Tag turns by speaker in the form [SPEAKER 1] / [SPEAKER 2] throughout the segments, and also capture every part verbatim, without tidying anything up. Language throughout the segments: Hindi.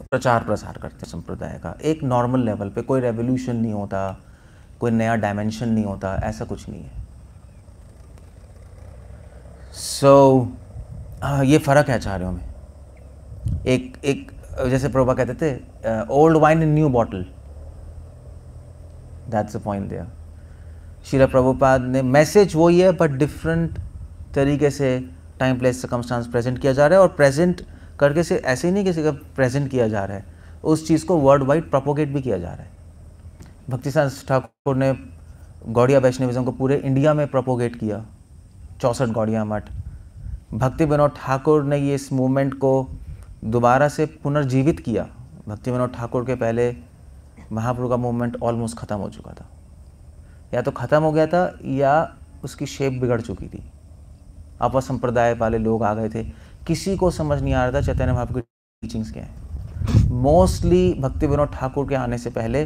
[SPEAKER 1] प्रचार प्रसार करते हैं संप्रदाय का एक नॉर्मल लेवल पे। कोई रेवोल्यूशन नहीं होता, कोई नया डायमेंशन नहीं होता, ऐसा कुछ नहीं है। सो so, ये फ़र्क है आचार्यों में। एक एक जैसे प्रभुपा कहते थे, old wine in new bottle, that's the point there. Srila Prabhupada ने मैसेज वही है बट डिफरेंट तरीके से टाइम प्लेस सर्कमस्टांस प्रेजेंट किया जा रहा है। और प्रेजेंट करके से ऐसे ही नहीं किसी का प्रेजेंट किया जा रहा है, उस चीज़ को वर्ल्ड वाइड प्रोपोगेट भी किया जा रहा है। भक्ति सिद्धांत ठाकुर ने गौड़िया वैष्णविज्म को पूरे इंडिया में प्रोपोगेट किया, चौसठ गौड़िया मठ। भक्ति विनोद ठाकुर ने ये इस मूवमेंट को दोबारा से पुनर्जीवित किया। भक्ति विनोद ठाकुर के पहले महाप्रभु का मूवमेंट ऑलमोस्ट ख़त्म हो चुका था, या तो ख़त्म हो गया था या उसकी शेप बिगड़ चुकी थी। अपर संप्रदाय वाले लोग आ गए थे, किसी को समझ नहीं आ रहा था चैतन्य महाप्रभु की टीचिंग्स क्या है। मोस्टली भक्ति विनोद ठाकुर के आने से पहले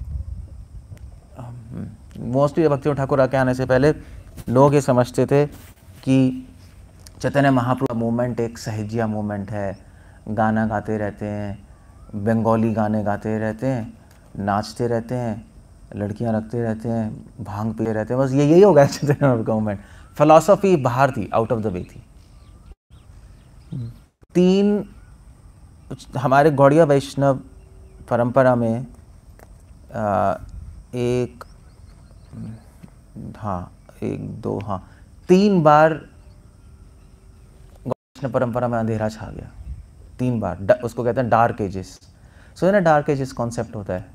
[SPEAKER 1] मोस्टली भक्ति विनोद ठाकुर के आने से पहले लोग ये समझते थे कि चैतन्य महाप्रभु का मूवमेंट एक सहजिया मूवमेंट है, गाना गाते रहते हैं, बंगाली गाने गाते रहते हैं, नाचते रहते हैं, लड़कियां रखते रहते हैं, भांग पीते रहते हैं, बस ये यही हो गया चैतन्य महाप्रभु का मूवमेंट। फिलॉसफी बाहर थी, आउट ऑफ द वे थी। तीन हमारे गौड़िया वैष्णव परंपरा में आ, एक हाँ एक दो हाँ तीन बार वैष्णव परंपरा में अंधेरा छा गया। तीन बार, उसको कहते हैं डार्क एजेस। सो है ना, डार्क एजेस कॉन्सेप्ट होता है,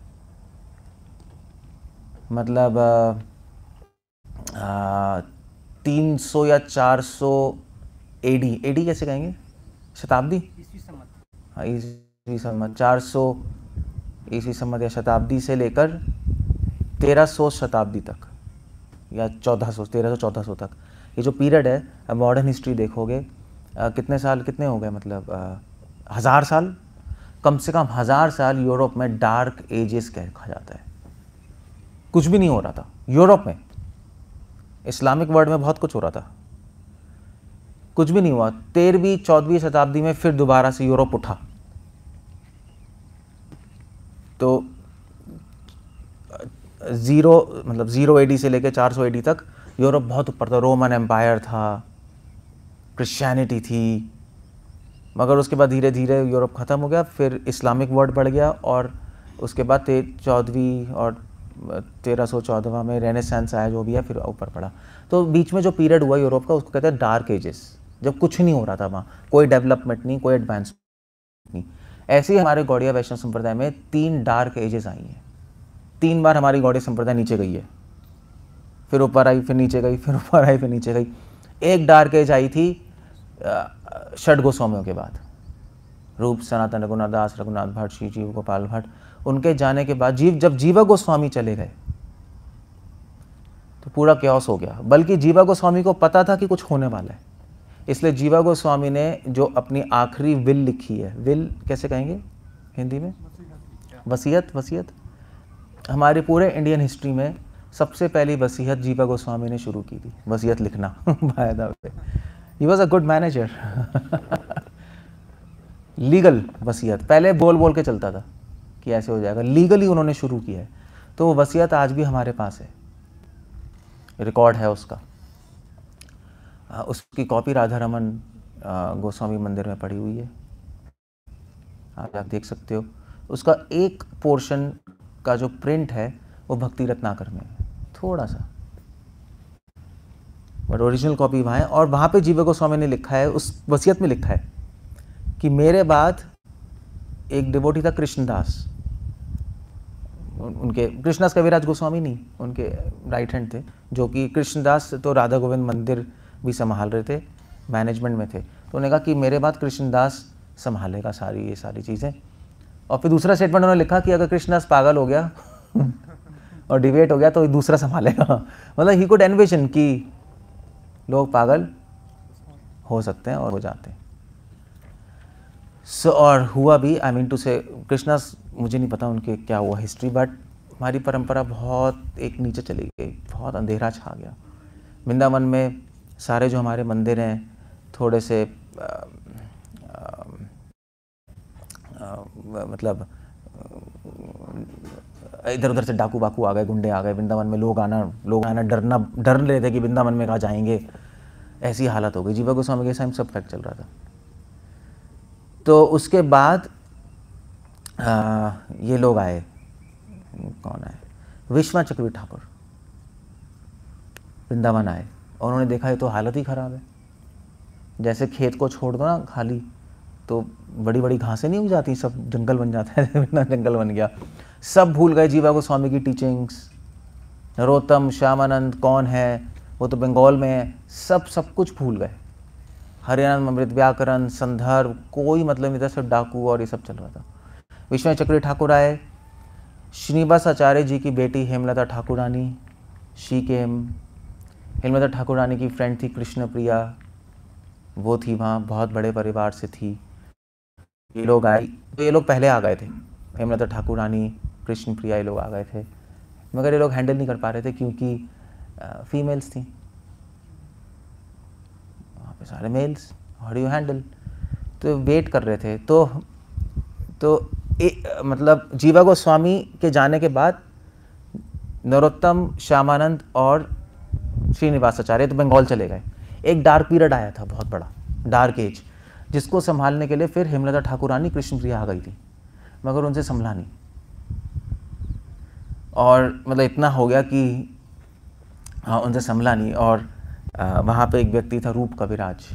[SPEAKER 1] मतलब तीन सौ या चार सौ एडी, एडी कैसे कहेंगे, शताब्दी, हाँ ईस्वी सम्मत, चार सौ ईस्वी सम्मत या शताब्दी से लेकर तेरह सौ शताब्दी तक या चौदह सौ तेरह सौ चौदह सौ तक, ये जो पीरियड है, अब मॉडर्न हिस्ट्री देखोगे आ, कितने साल कितने हो गए, मतलब आ, हज़ार साल, कम से कम हज़ार साल यूरोप में डार्क एजेस कहा जाता है। कुछ भी नहीं हो रहा था यूरोप में, इस्लामिक वर्ल्ड में बहुत कुछ हो रहा था, कुछ भी नहीं हुआ। तेरहवीं चौदहवीं शताब्दी में फिर दोबारा से यूरोप उठा। तो ज़ीरो मतलब ज़ीरो एडी से लेकर चार सौ एडी तक यूरोप बहुत ऊपर था। रोमन एम्पायर था, क्रिश्चियनिटी थी, मगर उसके बाद धीरे धीरे यूरोप ख़त्म हो गया, फिर इस्लामिक वर्ल्ड बढ़ गया, और उसके बाद चौदहवीं और तेरह सौ चौदह में रेनेसेंस आया, जो भी है, फिर ऊपर पड़ा। तो बीच में जो पीरियड हुआ यूरोप का, उसको कहते हैं डार्क एजेस, जब कुछ नहीं हो रहा था वहाँ, कोई डेवलपमेंट नहीं, कोई एडवांसमेंट नहीं। ऐसे ही हमारे गौड़िया वैष्णव संप्रदाय में तीन डार्क एजेस आई हैं। तीन बार हमारी गौड़िया संप्रदाय नीचे गई है, फिर ऊपर आई, फिर नीचे गई, फिर ऊपर आई, फिर नीचे गई। एक डार्क एज आई थी षड गोस्वामियों के बाद, रूप सनातन रघुनाथ दास, रघुनाथ भट्ट, श्री जीव गोपाल भट्ट, उनके जाने के बाद जीव जब जीवा गोस्वामी चले गए तो पूरा क्योस हो गया। बल्कि जीवा गोस्वामी को पता था कि कुछ होने वाला है, इसलिए जीवा गोस्वामी ने जो अपनी आखिरी विल लिखी है, विल कैसे कहेंगे हिंदी में, वसीयत, वसीयत, हमारे पूरे इंडियन हिस्ट्री में सबसे पहली वसीयत जीवा गोस्वामी ने शुरू की थी, वसीयत लिखना। By the way, he was a good manager. Legal वसीयत, पहले बोल बोल के चलता था कि ऐसे हो जाएगा, लीगली उन्होंने शुरू किया है। तो वो वसीयत आज भी हमारे पास है, रिकॉर्ड है उसका। उसकी कॉपी राधा रमन गोस्वामी मंदिर में पड़ी हुई है, आप देख सकते हो। उसका एक पोर्शन का जो प्रिंट है वो भक्ति रत्नाकर में है, थोड़ा सा, बट ओरिजिनल कॉपी वहाँ है। और वहाँ पे जीवा गोस्वामी ने लिखा है, उस वसीयत में लिखा है कि मेरे बाद एक डिवोटी था कृष्णदास, उनके कृष्णदास कविराज गोस्वामी नहीं, उनके राइट हैंड थे, जो कि कृष्णदास तो राधा गोविंद मंदिर भी संभाल रहे थे, मैनेजमेंट में थे। तो उन्होंने कहा कि मेरे बाद कृष्णदास संभालेगा सारी ये सारी चीज़ें। और फिर दूसरा स्टेटमेंट उन्होंने लिखा कि अगर कृष्णदास पागल हो गया और डिबेट हो गया तो दूसरा संभालेगा। मतलब ही कुड एनविजन कि लोग पागल हो सकते हैं और हो जाते हैं। सो so, और हुआ भी, आई मीन टू से, कृष्णा मुझे नहीं पता उनके क्या हुआ हिस्ट्री, बट हमारी परंपरा बहुत एक नीचे चली गई, बहुत अंधेरा छा गया। वृंदावन में सारे जो हमारे मंदिर हैं थोड़े से आ, आ, आ, मतलब इधर उधर से डाकू बाकू आ गए, गुंडे आ गए वृंदावन में, लोग आना लोग आना डरना डर रहे थे कि वृंदावन में कहाँ जाएंगे, ऐसी हालत हो गई। जीवा गोस्वामी के टाइम सब फैक्ट चल रहा था। तो उसके बाद आ, ये लोग आए, कौन आए, विश्वनाथ चक्रवर्ती ठाकुर वृंदावन आए और उन्होंने देखा ये तो हालत ही ख़राब है। जैसे खेत को छोड़ दो ना खाली तो बड़ी बड़ी घासें नहीं उग जाती, सब जंगल बन जाता है। बिना जंगल बन गया, सब भूल गए जीवा गोस्वामी की टीचिंग्स। नरोत्तम, श्यामानंद कौन है, वो तो बंगाल में है, सब सब कुछ भूल गए। हरियाणा अमृत व्याकरण संदर्भ कोई मतलब नहीं था, सिर्फ डाकू और ये सब चल रहा था। विश्वनाथ चक्रवर्ती ठाकुर आए, श्रीनिवास आचार्य जी की बेटी हेमलता ठाकुरानी, शी केम, हेमलता ठाकुरानी की फ्रेंड थी कृष्ण प्रिया, वो थी वहाँ, बहुत बड़े परिवार से थी। ये लोग आए, तो ये लोग पहले आ गए थे, हेमलता ठाकुरानी, कृष्ण प्रिया, ये लोग आ गए थे, मगर ये लोग हैंडल नहीं कर पा रहे थे क्योंकि फीमेल्स थी, वहाँ पे सारे mails, how do you handle, तो वेट कर रहे थे। तो तो ए, मतलब जीवा गोस्वामी के जाने के बाद नरोत्तम, श्यामानंद और श्रीनिवास आचार्य तो बंगाल चले गए। एक डार्क पीरियड आया था, बहुत बड़ा डार्क एज, जिसको संभालने के लिए फिर हेमलता ठाकुरानी, कृष्ण प्रिया आ गई थी, मगर उनसे संभला नहीं। और मतलब इतना हो गया कि हाँ उनसे संभला नहीं। और आ, वहाँ पे एक व्यक्ति था रूप कविराज,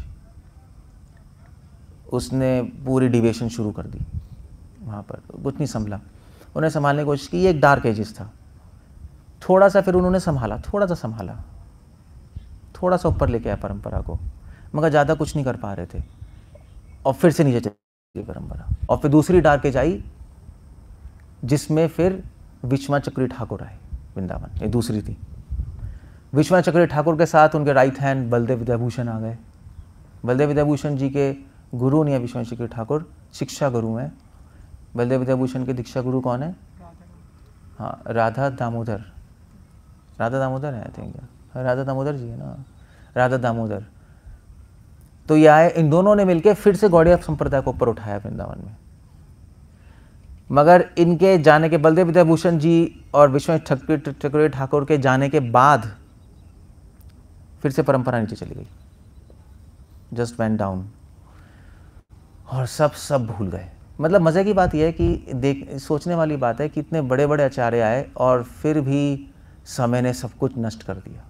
[SPEAKER 1] उसने पूरी डिवेशन शुरू कर दी वहाँ पर, कुछ नहीं संभला, उन्हें संभालने की कोशिश की। ये एक डार्क एजिस था, थोड़ा सा फिर उन्होंने संभाला, थोड़ा सा संभाला, थोड़ा सा ऊपर लेके आया परंपरा को, मगर ज़्यादा कुछ नहीं कर पा रहे थे, और फिर से नीचे चली परंपरा। और फिर दूसरी डार्क एज आई जिसमें फिर विश्वनाथ चक्रवर्ती ठाकुर आए वृंदावन, ये दूसरी थी। विश्वनाथ चक्रवर्ती ठाकुर के साथ उनके राइट हैंड बलदेव विद्याभूषण आ गए। बलदेव विद्याभूषण जी के गुरु नहीं है विश्वनाथ चक्रवर्ती ठाकुर, शिक्षा गुरु हैं। बलदेव विद्याभूषण के दीक्षा गुरु कौन है? हाँ, राधा दामोदर, राधा दामोदर है आई थिंक, राधा दामोदर जी है ना, राधा दामोदर। तो ये आए, इन दोनों ने मिलकर फिर से गौड़िया संप्रदाय को ऊपर उठाया वृंदावन में। मगर इनके जाने के, बलदेव विद्याभूषण जी और विश्वनाथ चक्रवर्ती ठाकुर के जाने के बाद फिर से परंपरा नीचे चली गई, जस्ट वेंट डाउन, और सब सब भूल गए। मतलब मज़े की बात यह है कि देख सोचने वाली बात है कि इतने बड़े बड़े आचार्य आए और फिर भी समय ने सब कुछ नष्ट कर दिया।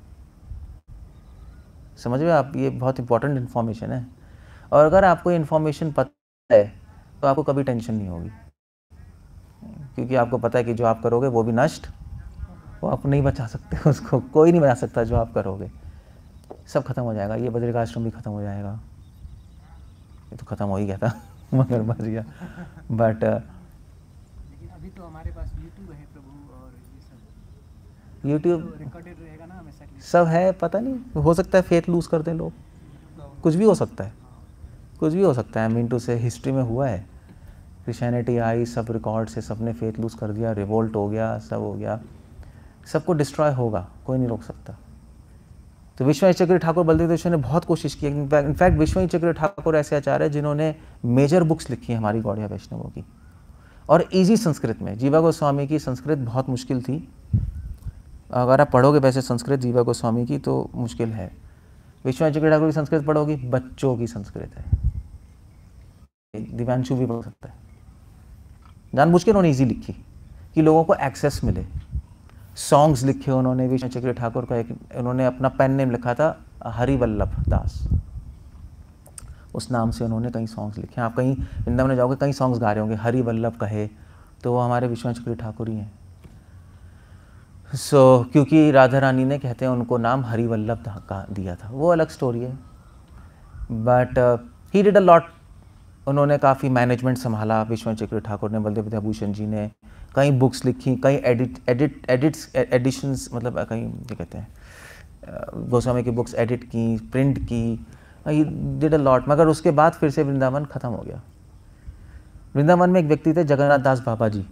[SPEAKER 1] समझ में आप, ये बहुत इंपॉर्टेंट इन्फॉर्मेशन है, और अगर आपको इन्फॉर्मेशन पता है तो आपको कभी टेंशन नहीं होगी, क्योंकि आपको पता है कि जो आप करोगे वो भी नष्ट, वो आप नहीं बचा सकते, उसको कोई नहीं बचा सकता। जो आप करोगे सब खत्म हो जाएगा, ये बद्रिकाश्रम भी खत्म हो जाएगा, ये तो खत्म हो ही गया था मगर बच गया। बट
[SPEAKER 2] अभी तो हमारे पास यूट्यूब है प्रभु, और ये सब
[SPEAKER 1] यूट्यूब
[SPEAKER 2] रिकॉर्डेड रहेगा ना हमेशा के लिए।
[SPEAKER 1] सब है, पता नहीं, हो सकता है फेथ लूज कर दें लोग, कुछ भी हो सकता है, कुछ भी हो सकता है। मीन टू से हिस्ट्री में हुआ है, क्रिश्चियनिटी आई, सब रिकॉर्ड से सबने फेथ लूज कर दिया, रिवोल्ट हो गया, सब हो गया, सबको डिस्ट्रॉय होगा, कोई नहीं रोक सकता। तो विश्वनाथ चक्रवर्ती ठाकुर, बलदेव विद्याभूषण ने बहुत कोशिश की। इनफैक्ट विश्वनाथ चक्रवर्ती ठाकुर ऐसे आचार्य हैं जिन्होंने मेजर बुक्स लिखी हैं हमारी गौड़िया वैष्णवों की, और इजी संस्कृत में। जीवा गोस्वामी की संस्कृत बहुत मुश्किल थी, अगर आप पढ़ोगे वैसे संस्कृत जीवा गोस्वामी की तो मुश्किल है। विश्वनाथ चक्रवर्ती ठाकुर की संस्कृत पढ़ोगी, बच्चों की संस्कृत है, दिव्यांशु भी पढ़ सकता है। जानबूझ के उन्होंने ईजी लिखी कि लोगों को एक्सेस मिले। सॉन्ग्स लिखे उन्होंने, विश्वनाथ चक्रवर्ती ठाकुर का एक, उन्होंने अपना पेन नेम लिखा था हरिवल्लभ दास, उस नाम से उन्होंने कई सॉन्ग्स लिखे। आप कहीं वृंदावन में जाओगे, कई सॉन्ग्स गा रहे होंगे, हरिवल्लभ कहे, तो वो हमारे विश्वनाथ चक्रवर्ती ठाकुर ही हैं। सो so, क्योंकि राधा रानी ने, कहते हैं, उनको नाम हरिवल्लभ का दिया था, वो अलग स्टोरी है। But he did a lot, उन्होंने काफ़ी मैनेजमेंट संभाला विश्वनाथ चक्रवर्ती ठाकुर ने, बलदेव विद्याभूषण जी ने कई बुक्स लिखी, कई एडिट एडिट एडिट्स एडिशंस, मतलब कई क्या कहते हैं, गोस्वामी की बुक्स एडिट की, प्रिंट की, डिड अ लॉट। मगर उसके बाद फिर से वृंदावन ख़त्म हो गया। वृंदावन में एक व्यक्ति थे जगन्नाथ दास बाबा जी,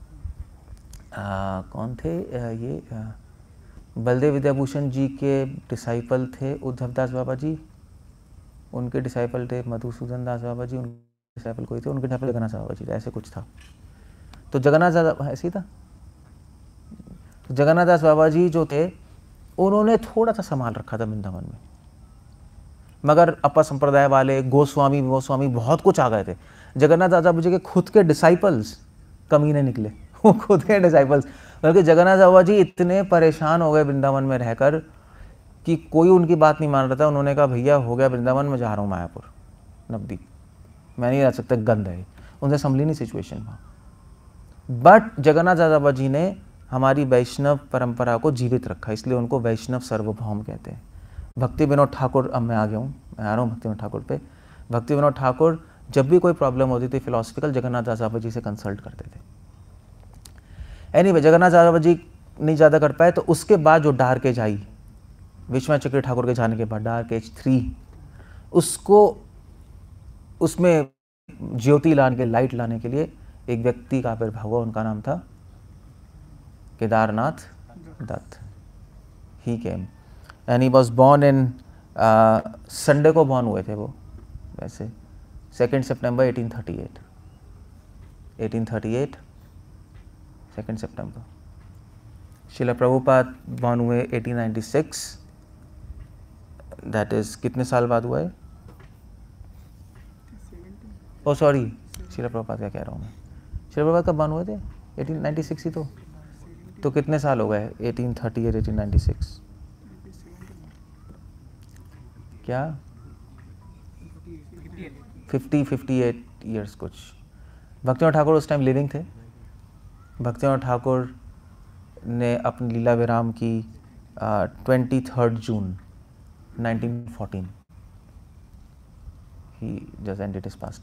[SPEAKER 1] आ, कौन थे आ, ये आ, बलदेव विद्याभूषण जी के डिसाइपल थे उद्धव दास बाबा जी, उनके डिसाइपल थे मधुसूदन दास बाबा जी, उनके डिसाइपल कोई थे, उनके डिसाइपल जगन्नाथ बाबा जी थे, ऐसे कुछ था। तो जगन्नाथ दास ऐसे ही था। तो जगन्नाथ दास बाबा जी जो थे उन्होंने थोड़ा सा संभाल रखा था वृंदावन में, मगर अपर संप्रदाय वाले गोस्वामी गोस्वामी बहुत कुछ आ गए थे। जगन्नाथ दास बाबा जी के खुद के डिसाइपल्स कमीने निकले, वो खुद के डिसाइपल्स, बल्कि जगन्नाथ बाबा जी इतने परेशान हो गए वृंदावन में रहकर कि कोई उनकी बात नहीं मान रहा था। उन्होंने कहा भैया हो गया वृंदावन, में जा रहा हूँ मायापुर नवदीप, मैं नहीं रह सकता, गंद है। उनसे संभली नहीं सिचुएशन वहाँ। बट जगन्नाथ दास बाबा जी ने हमारी वैष्णव परंपरा को जीवित रखा, इसलिए उनको वैष्णव सार्वभौम कहते हैं। भक्ति विनोद ठाकुर, अब मैं आ गया हूँ, मैं आ रहा हूँ भक्ति विनोद ठाकुर पे। भक्ति विनोद ठाकुर जब भी कोई प्रॉब्लम होती थी फिलोसफिकल, जगन्नाथ दास बाबा जी से कंसल्ट करते थे। एनीवे जगन्नाथ दास बाबा जी नहीं ज़्यादा कर पाए, तो उसके बाद जो डार्क एज आई, विश्वनाथ चक्र ठाकुर के जाने के बाद डार्क एज थ्री, उसको उसमें ज्योति लाने के, लाइट लाने के लिए एक व्यक्ति का आविर्भाव हुआ, उनका नाम था Kedarnath Datta. He came and he was born in, Sunday को बॉर्न हुए थे वो वैसे, सेकेंड सितंबर eighteen thirty eight, eighteen thirty eight second सितंबर। शिला प्रभुपाद बॉर्न हुए eighteen ninety six, that is कितने साल बाद हुआ है? ओ सॉरी, शिला प्रभुपाद क्या कह रहा हूँ मैं, शिला प्रभुपाद कब बॉर्न हुए थे? एटीन नाइंटी सिक्स ही तो तो कितने साल हो गए? Eighteen thirty eight, eighteen ninety six, क्या फिफ्टी फिफ्टी एट ईयर्स कुछ। भक्तिविनोद ठाकुर उस टाइम लिविंग थे। भक्तिविनोद ठाकुर ने अपनी लीला विराम की twenty third June nineteen fourteen, he just ended his past.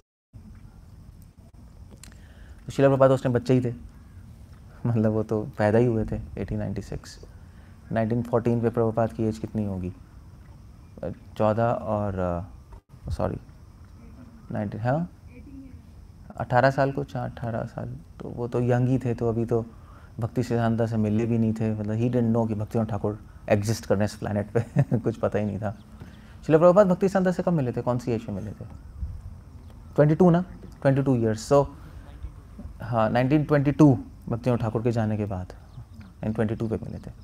[SPEAKER 1] Srila Prabhupada उस टाइम बच्चे ही थे, मतलब वो तो पैदा ही हुए थे eighteen ninety six. Nineteen fourteen पे प्रभुपाद की एज कितनी होगी? चौदह और सॉरी नाइनटीन, हाँ अठारह साल कुछ, हाँ अठारह साल, तो वो तो यंग ही थे। तो अभी तो भक्ति सिद्धांत से मिले भी नहीं थे, मतलब ही डिडंट नो कि भक्तिविनोद ठाकुर एग्जिस्ट करने इस प्लैनेट पे कुछ पता ही नहीं था। शिला प्रभुपाद भक्ति सिद्धांत से कब मिले थे? कौन सी एज में मिले थे? ट्वेंटी टू ना, ट्वेंटी टू ईयर्स। सो हाँ nineteen twenty two Bhaktivinoda Thakur के जाने के बाद नाइनटीन ट्वेंटी टू पे मिले थे।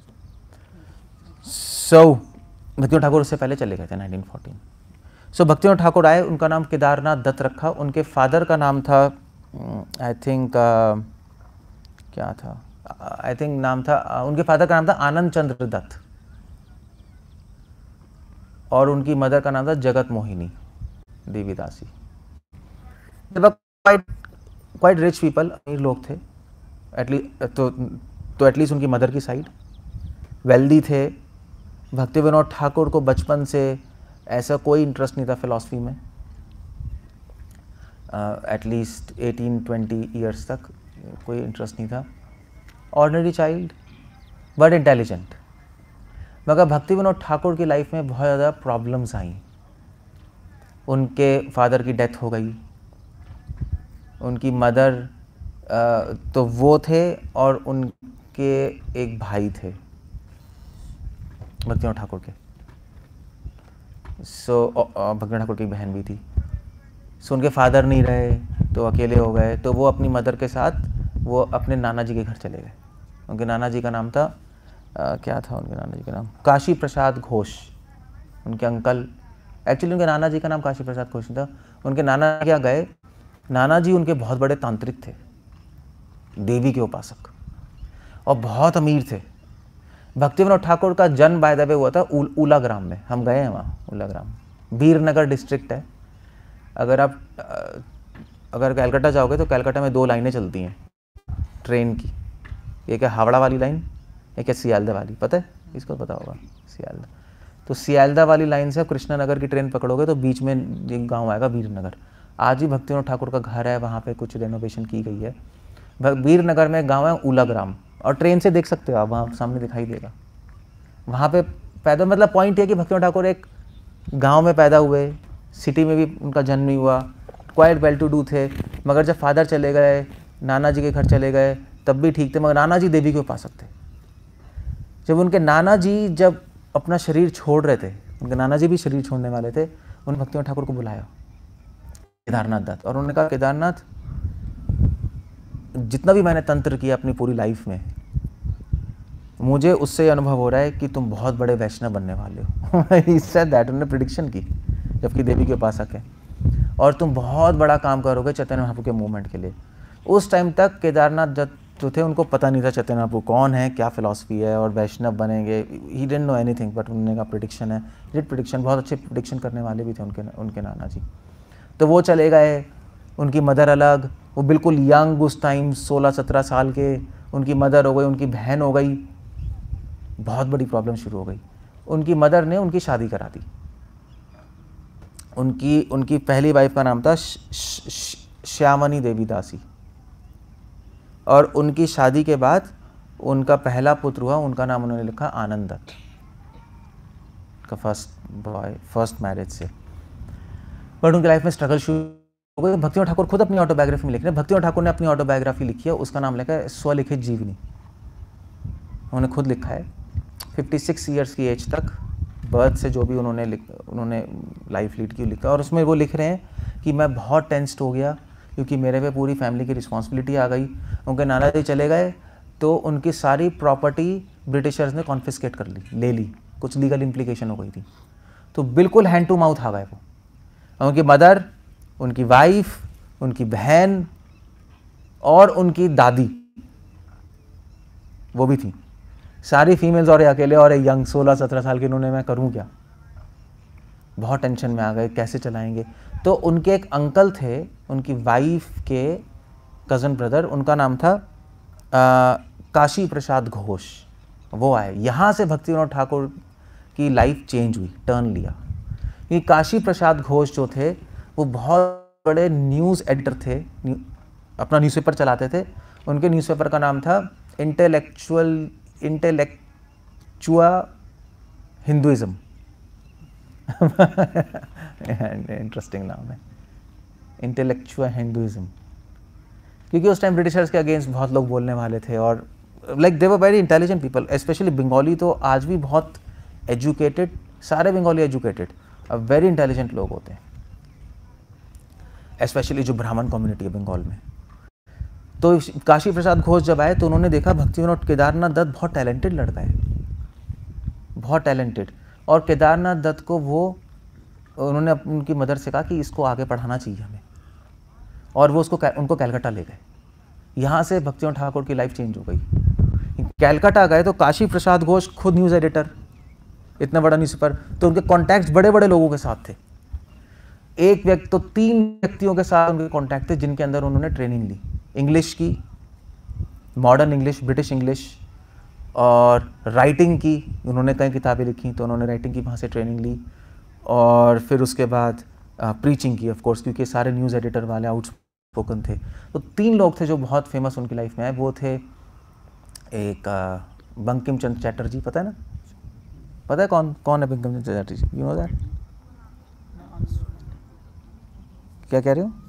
[SPEAKER 1] सो so, भक्तिविनोद ठाकुर उससे पहले चले गए थे nineteen fourteen. So so, Bhaktivinoda Thakur आए, उनका नाम केदारनाथ दत्त रखा। उनके फादर का नाम था आई थिंक uh, क्या था, आई uh, थिंक नाम था uh, उनके फादर का नाम था आनंद चंद्र दत्त, और उनकी मदर का नाम था Jagat Mohini Devidasi. Quite rich people, अमीर लोग थे एटलीस्ट, तो तो एटलीस्ट उनकी मदर की साइड वेल्दी थे। भक्तिविनोद ठाकुर को बचपन से ऐसा कोई इंटरेस्ट नहीं था फिलॉसफी में, एटलीस्ट एटीन ट्वेंटी ईयर्स तक कोई इंटरेस्ट नहीं था। Ordinary child but intelligent. मगर भक्तिविनोद ठाकुर की लाइफ में बहुत ज़्यादा प्रॉब्लम्स आई। उनके फादर की डेथ हो गई, उनकी मदर तो वो थे, और उनके एक भाई थे भक्तिविनोद ठाकुर के। सो so, भक्तिविनोद ठाकुर की बहन भी थी। सो so, उनके फादर नहीं रहे तो अकेले हो गए, तो वो अपनी मदर के साथ वो अपने नाना जी के घर चले गए। उनके नाना जी का नाम था आ, क्या था उनके नाना जी का नाम? काशी प्रसाद घोष। उनके अंकल, एक्चुअली उनके नाना जी का नाम काशी प्रसाद घोष था। उनके नाना क्या गए, नाना जी उनके बहुत बड़े तांत्रिक थे, देवी के उपासक, और बहुत अमीर थे। भक्तिविनोद ठाकुर का जन्म बाय द वे हुआ था उल, उला ग्राम में। हम गए हैं वहाँ, उला ग्राम वीरनगर डिस्ट्रिक्ट है। अगर आप अगर कलकत्ता जाओगे तो कलकत्ता में दो लाइनें चलती हैं ट्रेन की, एक है हावड़ा वाली लाइन, एक है सियालदा वाली। पता है, इसको पता होगा सियालदा। तो सियालदा वाली लाइन से कृष्णानगर की ट्रेन पकड़ोगे तो बीच में एक गाँव आएगा वीरनगर। आज भी भक्तिविनोद ठाकुर का घर है वहाँ पे, कुछ रेनोवेशन की गई है। वीरनगर में गांव है उला ग्राम, और ट्रेन से देख सकते हो आप, वहाँ सामने दिखाई देगा। वहाँ पे पैदा, मतलब पॉइंट है कि भक्तिविनोद ठाकुर एक गांव में पैदा हुए, सिटी में भी उनका जन्म नहीं हुआ, क्वाइट वेल टू डू थे। मगर जब फादर चले गए, नाना जी के घर चले गए, तब भी ठीक थे, मगर नाना जी देवी के उपासक थे। जब उनके नाना जी जब अपना शरीर छोड़ रहे थे, उनके नाना जी भी शरीर छोड़ने वाले थे, उन्होंने भक्तिविनोद ठाकुर को बुलाया केदारनाथ दत्त। और उन्होंने कहा केदारनाथ, जितना भी मैंने तंत्र किया अपनी पूरी लाइफ में, मुझे उससे अनुभव हो रहा है कि तुम बहुत बड़े वैष्णव बनने वाले हो। He said that, उन्होंने प्रिडिक्शन की, जबकि देवी के उपासक है, और तुम बहुत बड़ा काम करोगे चैतन्य महाप्रभु के मूवमेंट के लिए। उस टाइम तक केदारनाथ दत्त जो थे उनको पता नहीं था चैतन्य महाप्रभु कौन है, क्या फिलॉसफी है, और वैष्णव बनेंगे। He didn't know anything, but उन्होंने कहा प्रिडिक्शन है। डिड प्रिडिक्शन, बहुत अच्छे प्रिडिक्शन करने वाले भी थे उनके उनके नाना जी। तो वो चले गए, उनकी मदर अलग, वो बिल्कुल यंग उस टाइम, सोलह सत्रह साल के, उनकी मदर हो गई, उनकी बहन हो गई, बहुत बड़ी प्रॉब्लम शुरू हो गई। उनकी मदर ने उनकी शादी करा दी। उनकी उनकी पहली वाइफ का नाम था श्यामनी देवी दासी, और उनकी शादी के बाद उनका पहला पुत्र हुआ, उनका नाम उन्होंने लिखा आनंद दत्त का, फर्स्ट बॉय, फर्स्ट मैरिज से। बट उनकी लाइफ में स्ट्रगल शुरू हो गई। भक्तिविनोद ठाकुर खुद अपनी ऑटोबायोग्राफी में लिख रहे हैं। भक्तिविनोद ठाकुर ने अपनी ऑटोबायोग्राफी लिखी है, उसका नाम लिखा है स्वलिखित जीवनी। उन्होंने खुद लिखा है, छप्पन ईयर्स की एज तक, बर्थ से जो भी उन्होंने उन्होंने लाइफ लीड की लिखा। और उसमें वो लिख रहे हैं कि मैं बहुत टेंस्ड हो गया क्योंकि मेरे पे पूरी फैमिली की रिस्पॉन्सिबिलिटी आ गई। उनके नाना जी चले गए तो उनकी सारी प्रॉपर्टी ब्रिटिशर्स ने कॉन्फिस्केट कर ली, ले ली, कुछ लीगल इम्प्लीकेशन हो गई थी। तो बिल्कुल हैंड टू माउथ आ गए वो। उनकी मदर, उनकी वाइफ, उनकी बहन और उनकी दादी, वो भी थी, सारी फीमेल्स, और अकेले और एक यंग सोलह सत्रह साल के। इन्होंने, मैं करूं क्या, बहुत टेंशन में आ गए, कैसे चलाएंगे। तो उनके एक अंकल थे, उनकी वाइफ के कज़न ब्रदर, उनका नाम था आ, काशी प्रसाद घोष। वो आए, यहाँ से भक्तिविनोद ठाकुर की लाइफ चेंज हुई, टर्न लिया। ये काशी प्रसाद घोष जो थे वो बहुत बड़े न्यूज़ एडिटर थे, न्यू, अपना न्यूज़पेपर चलाते थे। उनके न्यूज़पेपर का नाम था इंटेलेक्चुअल इंटेलेक्चुआ हिंदुइज्म। इंटरेस्टिंग नाम है, इंटेलेक्चुआ हिंदुइज्म, क्योंकि उस टाइम ब्रिटिशर्स के अगेंस्ट बहुत लोग बोलने वाले थे। और like they were very intelligent people, specially Bengali तो आज भी बहुत एजुकेटेड, सारे बंगाली एजुकेटेड, अब वेरी इंटेलिजेंट लोग होते हैं, स्पेशली जो ब्राह्मण कम्युनिटी है बंगाल में। तो काशी प्रसाद घोष जब आए तो उन्होंने देखा भक्तिविनोद केदारनाथ दत्त बहुत टैलेंटेड लड़का है, बहुत टैलेंटेड। और केदारनाथ दत्त को वो, उन्होंने उनकी मदर से कहा कि इसको आगे पढ़ाना चाहिए हमें, और वो उसको उनको कलकत्ता ले गए। यहाँ से भक्तिविनोद ठाकुर की लाइफ चेंज हो गई। कलकत्ता गए तो काशी प्रसाद घोष खुद न्यूज़ एडिटर, इतना बड़ा न्यूज़पेपर, तो उनके कॉन्टैक्ट्स बड़े बड़े लोगों के साथ थे। एक व्यक्ति तो तीन व्यक्तियों के साथ उनके कॉन्टैक्ट थे जिनके अंदर उन्होंने ट्रेनिंग ली, इंग्लिश की, मॉडर्न इंग्लिश, ब्रिटिश इंग्लिश, और राइटिंग की। उन्होंने कई किताबें लिखी तो उन्होंने राइटिंग की वहाँ से ट्रेनिंग ली। और फिर उसके बाद प्रीचिंग की, ऑफ कोर्स, क्योंकि सारे न्यूज़ एडिटर वाले आउटस्पोकन थे। तो तीन लोग थे जो बहुत फेमस उनकी लाइफ में आए। वो थे एक बंकिम चंद्र चैटर्जी, पता है ना, पता है कौन कौन है Bankim Chandra Chatterjee? You know that? क्या कह रहे हो?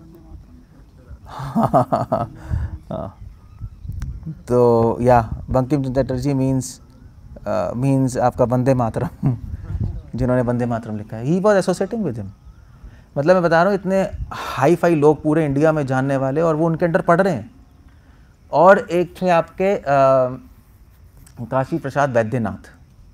[SPEAKER 1] हाँ, तो या बंकिम चंद्र चैटर्जी मीन्स मीन्स आपका वंदे मातरम, जिन्होंने वंदे मातरम लिखा है। He was associating with him. मतलब मैं बता रहा हूँ, इतने हाई फाई लोग पूरे इंडिया में जानने वाले, और वो उनके अंडर पढ़ रहे हैं। और एक थे आपके आ, काशी प्रसाद वैद्यनाथ,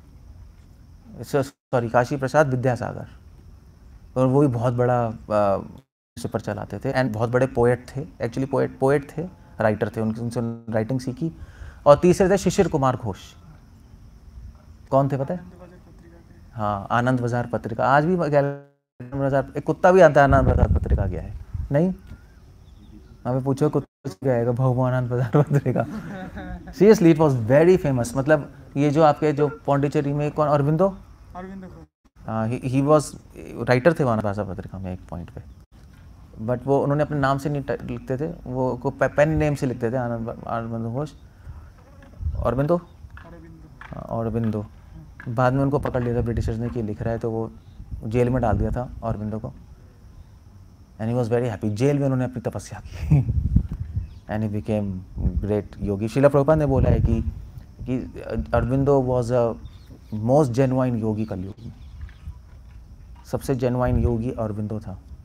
[SPEAKER 1] सॉरी काशी प्रसाद विद्यासागर, और वो भी बहुत बड़ा न्यूज़पेपर चलाते थे, एंड बहुत बड़े पोएट थे, एक्चुअली पोएट पोएट थे, राइटर थे, उनसे उनसे राइटिंग सीखी। और तीसरे थे शिशिर कुमार घोष। कौन थे पता है? हाँ, आनंद बाजार पत्रिका, आज भी बाजार, एक कुत्ता भी आता है आनंद बाजार पत्रिका, गया है नहीं? हमें पूछो कुत्ता क्या आएगा, भगवान Anand Bazar Patrika. Seriously it was very famous. मतलब ये जो आपके जो पौंडीचेरी में कौन, अरविंदो, हाँ, ही वॉज राइटर थे आनंद बाजार पत्रिका में एक पॉइंट पे। बट वो उन्होंने अपने नाम से नहीं लिखते थे, वो को पेन नेम से लिखते थे, आनंद आनंद घोष, अरविंदो, अरविंदो। बाद में उनको पकड़ लिया था ब्रिटिशर्स ने कि लिख रहा है, तो वो जेल में डाल दिया था अरविंदो को। And he was very happy. Jail में उन्होंने अपनी तपस्या की and he became great yogi. Srila Prabhupada ने बोला है कि कि Aurobindo was a most genuine yogi कलयुग में, सबसे जेन्युइन योगी अरविंदो था।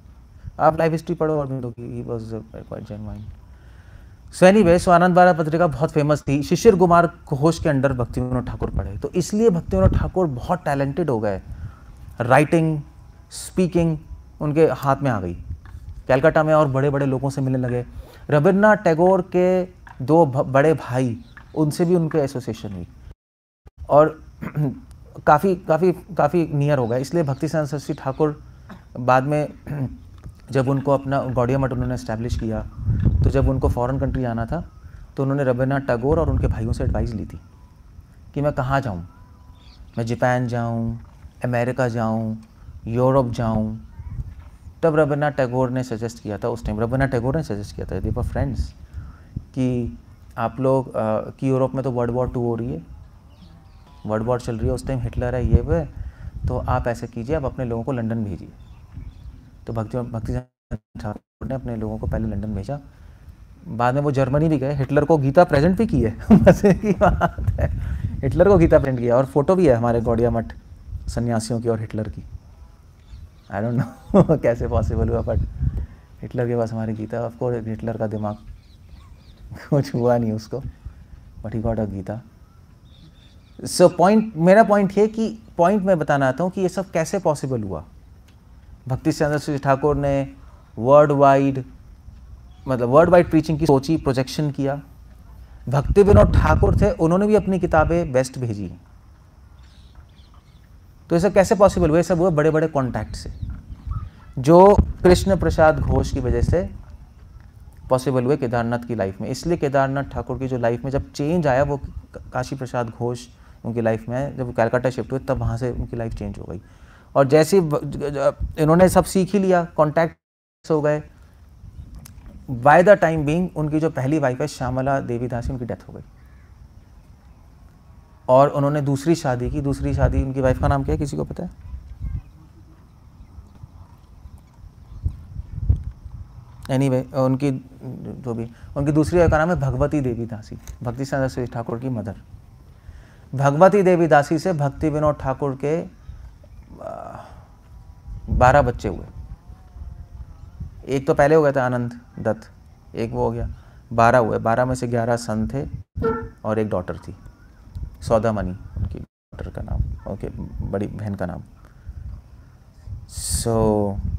[SPEAKER 1] आप लाइफ हिस्ट्री पढ़ो अरबिंदो की, he was quite genuine. So anyway, so Anand बारह पत्रिका बहुत फेमस थी। शिशिर कुमार घोष के अंडर भक्ति विनोद ठाकुर पढ़े, तो इसलिए भक्ति विनोद ठाकुर बहुत टैलेंटेड हो गए। राइटिंग, स्पीकिंग उनके हाथ में आ गई। कलकत्ता में और बड़े बड़े लोगों से मिलने लगे। रविन्द्रनाथ टैगोर के दो बड़े भाई, उनसे भी उनके एसोसिएशन हुई और काफ़ी काफ़ी काफ़ी नियर हो गया। इसलिए भक्ति सिद्धांत सरस्वती ठाकुर बाद में जब उनको अपना गौड़िया मठ उन्होंने इस्टेब्लिश किया, तो जब उनको फॉरेन कंट्री आना था तो उन्होंने रविन्द्रनाथ टैगोर और उनके भाइयों से एडवाइस ली थी कि मैं कहाँ जाऊँ, मैं जापान जाऊँ, अमेरिका जाऊँ, यूरोप जाऊँ। तब रविन्द्रनाथ टैगोर ने सजेस्ट किया था, उस टाइम रविन्द्रनाथ टैगोर ने सजेस्ट किया था, दे वर फ्रेंड्स, कि आप लोग कि यूरोप में तो वर्ल्ड वॉर टू हो रही है, वर्ल्ड वॉर चल रही है, उस टाइम हिटलर है, ये वो, तो आप ऐसे कीजिए, आप अपने लोगों को लंदन भेजिए। तो भक्ति भक्ति ठाकुर ने अपने लोगों को पहले लंदन भेजा, बाद में वो जर्मनी भी गए, हिटलर को गीता प्रेजेंट भी की है मजे की बात है, हिटलर को गीता प्रेजेंट किया और फोटो भी है हमारे गौड़िया मठ सन्यासियों की और हिटलर की। आई डोंट नो कैसे पॉसिबल हुआ, बट हिटलर के पास हमारी गीता, ऑफ कोर्स हिटलर का दिमाग कुछ हुआ नहीं उसको, but he got a Gita. So point, मेरा पॉइंट ये कि पॉइंट मैं बताना आता हूँ कि ये सब कैसे पॉसिबल हुआ। भक्ति सिद्धांत सरस्वती ठाकुर ने वर्ल्ड वाइड, मतलब वर्ल्ड वाइड प्रीचिंग की सोची, प्रोजेक्शन किया। भक्ति विनोद ठाकुर थे, उन्होंने भी अपनी किताबें वेस्ट भेजी। तो ये सब कैसे पॉसिबल हुआ? ये सब हुआ बड़े बड़े कॉन्टैक्ट से, जो कृष्ण प्रसाद घोष की वजह से पॉसिबल हुए केदारनाथ की लाइफ में। इसलिए केदारनाथ ठाकुर की जो लाइफ में जब चेंज आया, वो काशी प्रसाद घोष उनकी लाइफ में, जब वो कलकत्ता शिफ्ट हुए, तब वहाँ से उनकी लाइफ चेंज हो गई। और जैसे इन्होंने सब सीख ही लिया, कॉन्टैक्ट हो गए, बाय द टाइम बीइंग उनकी जो पहली वाइफ है श्यामला देवी दासी, उनकी डेथ हो गई और उन्होंने दूसरी शादी की। दूसरी शादी, उनकी वाइफ का नाम क्या है, किसी को पता है? एनीवे anyway, उनकी जो भी उनकी दूसरी वाइफ का नाम है भगवती देवी दासी, भक्ति सिद्धांत सरस्वती ठाकुर की मदर। भगवती देवी दासी से भक्ति विनोद ठाकुर के बारह बच्चे हुए। एक तो पहले हो गया था आनंद दत्त, एक वो हो गया, बारह हुए। बारह में से ग्यारह सन थे और एक डॉटर थी, सौदामणि उनकी डॉटर का नाम, ओके, बड़ी बहन का नाम। सो so,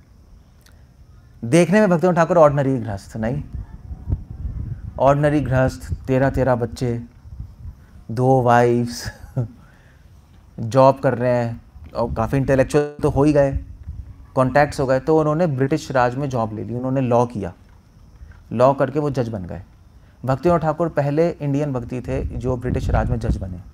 [SPEAKER 1] देखने में भक्ति विनोद ठाकुर ऑर्डिनरी गृहस्थ नहीं, ऑर्डिनरी गृहस्थ, तेरह तेरह बच्चे, दो वाइफ्स, जॉब कर रहे हैं और काफ़ी इंटेलेक्चुअल तो हो ही गए, कॉन्टैक्ट्स हो गए, तो उन्होंने ब्रिटिश राज में जॉब ले ली, उन्होंने लॉ किया, लॉ करके वो जज बन गए। भक्ति विनोद ठाकुर पहले इंडियन भक्ति थे जो ब्रिटिश राज में जज बने।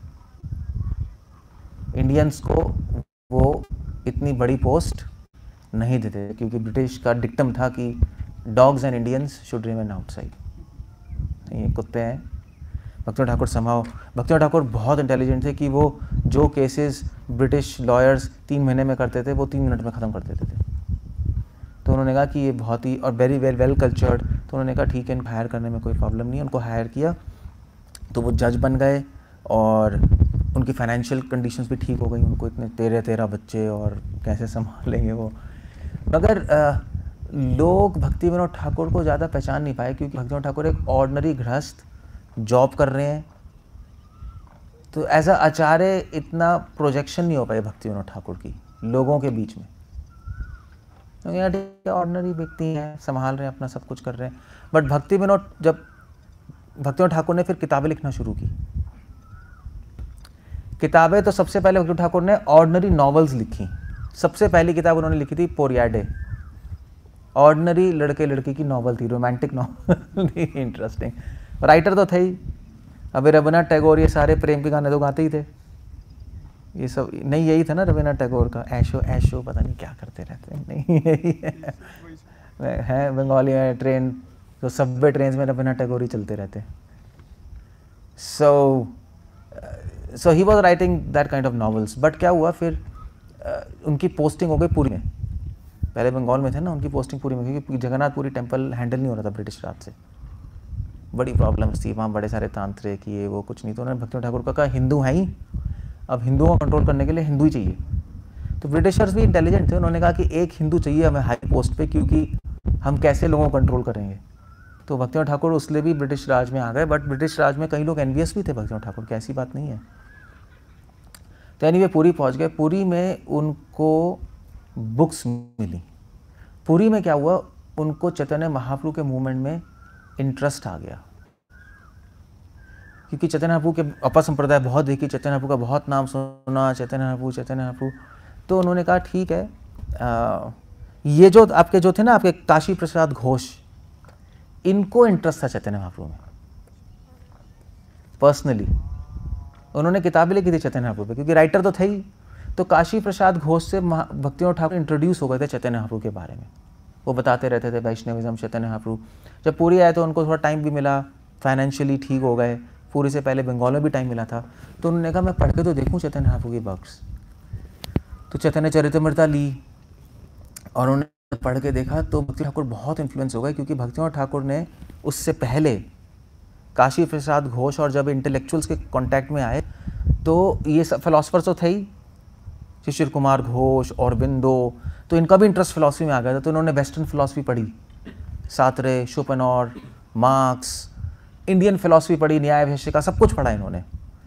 [SPEAKER 1] इंडियंस को वो इतनी बड़ी पोस्ट नहीं देते क्योंकि ब्रिटिश का डिक्टम था कि dogs and Indians should remain outside, ये कुत्ते हैं। भक्ति विनोद ठाकुर समाओ, भक्ति विनोद ठाकुर बहुत इंटेलिजेंट थे कि वो जो केसेस ब्रिटिश लॉयर्स तीन महीने में करते थे, वो तीन मिनट में ख़त्म कर देते थे। तो उन्होंने कहा कि ये बहुत ही, और वेरी वेल वेल कल्चर्ड, तो उन्होंने कहा ठीक है, इनको हायर करने में कोई प्रॉब्लम नहीं है। उनको हायर किया तो वो जज बन गए और उनकी फाइनेंशियल कंडीशंस भी ठीक हो गई। उनको इतने तेरह तेरह बच्चे और कैसे संभालेंगे वो। मगर आ, लोग भक्ति विनोद ठाकुर को ज़्यादा पहचान नहीं पाए क्योंकि भक्ति विनोद ठाकुर एक ऑर्डिनरी गृहस्थ, जॉब कर रहे हैं, तो एज अ आचार्य इतना प्रोजेक्शन नहीं हो पाए भक्ति विनोद ठाकुर की लोगों के बीच में। ऑर्डिनरी व्यक्ति हैं, संभाल रहे हैं, अपना सब कुछ कर रहे हैं। बट भक्ति विनोद, जब भक्ति विनोद ठाकुर ने फिर किताबें लिखना शुरू की, किताबें तो सबसे पहले भक्ति विनोद ठाकुर ने ऑर्डिनरी नॉवेल्स लिखी। सबसे पहली किताब उन्होंने लिखी थी पोरियाडे, ऑर्डिनरी लड़के लड़की की नॉवल थी, रोमांटिक नॉवल थी, इंटरेस्टिंग। राइटर तो थे ही, अभी रविन्द्रनाथ टैगोर ये सारे प्रेम के गाने तो गाते ही थे, ये सब नहीं, यही था ना रविन्द्रनाथ टैगोर का, ऐशो ऐशो पता नहीं क्या करते रहते हैं, नहीं यही है, है बंगाली में ट्रेन, तो सबवे ट्रेन में रविन्द्रनाथ टैगोर ही चलते रहते। So so he was writing that kind of novels. But क्या हुआ फिर, uh, उनकी पोस्टिंग हो गई पुरी में, पहले बंगाल में थे ना, उनकी पोस्टिंग पुरी में, क्योंकि जगन्नाथपुरी टेम्पल हैंडल नहीं हो रहा था ब्रिटिश राज से, बड़ी प्रॉब्लम्स थी वहाँ, बड़े सारे तांत्रिक ये वो, कुछ नहीं। तो उन्होंने भक्ति विनोद ठाकुर का कहा हिंदू हैं ही, अब हिंदुओं को कंट्रोल करने के लिए हिंदू ही चाहिए। तो ब्रिटिशर्स भी इंटेलिजेंट थे, उन्होंने कहा कि एक हिंदू चाहिए हमें हाई पोस्ट पे, क्योंकि हम कैसे लोगों को कंट्रोल करेंगे। तो भक्तिनाथ ठाकुर उसलिए भी ब्रिटिश राज में आ गए, बट ब्रिटिश राज में कई लोग एनवियस भी थे भक्तिनाथ ठाकुर की, ऐसी बात नहीं है। तो एनीवे पुरी पहुंच गए। पुरी में उनको बुक्स मिली। पुरी में क्या हुआ, उनको चैतन्य महाप्रभु के मूवमेंट में इंटरेस्ट आ गया, क्योंकि चैतन्य महाप्रभु के अपर संप्रदाय बहुत देखी, चैतन्य महाप्रभु का बहुत नाम सुना, चैतन्य महाप्रभु चैतन्य महाप्रभु। तो उन्होंने कहा ठीक है, आ, ये जो आपके जो थे ना आपके काशी प्रसाद घोष, इनको इंटरेस्ट था चैतन्य महाप्रभु में पर्सनली। उन्होंने किताबें लिखी थी चैतन्य महाप्रभु पे, क्योंकि राइटर तो थे ही। तो काशी प्रसाद घोष से भक्तिनाथ ठाकुर इंट्रोड्यूस हो गए थे चैतन्य महाप्रभु के बारे में। वो बताते रहते थे वैष्णविज्म, चैतन्य महाप्रभु। जब पूरी आए तो उनको थोड़ा टाइम भी मिला, फाइनेंशियली ठीक हो गए। पूरी से पहले बंगाल में भी टाइम मिला था, तो उन्होंने कहा मैं पढ़ के तो देखूँ चैतन्य महाप्रभु की बुक्स। तो चैतन्य चरितमृता ली और उन्होंने पढ़ के देखा, तो भक्ति ठाकुर बहुत इन्फ्लुएंस हो गए, क्योंकि भक्तिनाथ ठाकुर ने उससे पहले काशी प्रसाद घोष और जब इंटेलेक्चुअल्स के कांटेक्ट में आए, तो ये सब फिलोसफर्स तो थे ही, शिशिर कुमार घोष और बिंदो, तो इनका भी इंटरेस्ट फिलॉसफी में आ गया था। तो इन्होंने वेस्टर्न फिलॉसफी पढ़ी, Sartre, Schopenhauer, Marx, Indian philosophy पढ़ी, न्याय वैशेषिका, सब कुछ पढ़ा इन्होंने,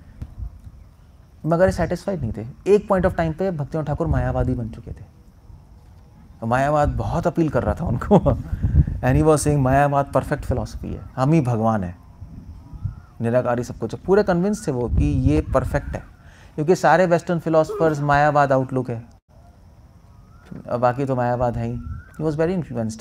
[SPEAKER 1] मगर सेटिस्फाइड नहीं थे। एक पॉइंट ऑफ टाइम पे भक्तिनाथ ठाकुर मायावादी बन चुके थे। तो मायावाद बहुत अपील कर रहा था उनको and he was saying Mayavada perfect philosophy है, हम ही भगवान है, निराकारी सब कुछ। पूरे कन्विंस थे वो कि ये परफेक्ट है, क्योंकि सारे वेस्टर्न फिलोसफर्स मायावाद आउटलुक है, और बाकी तो मायावाद है ही। He was very influenced.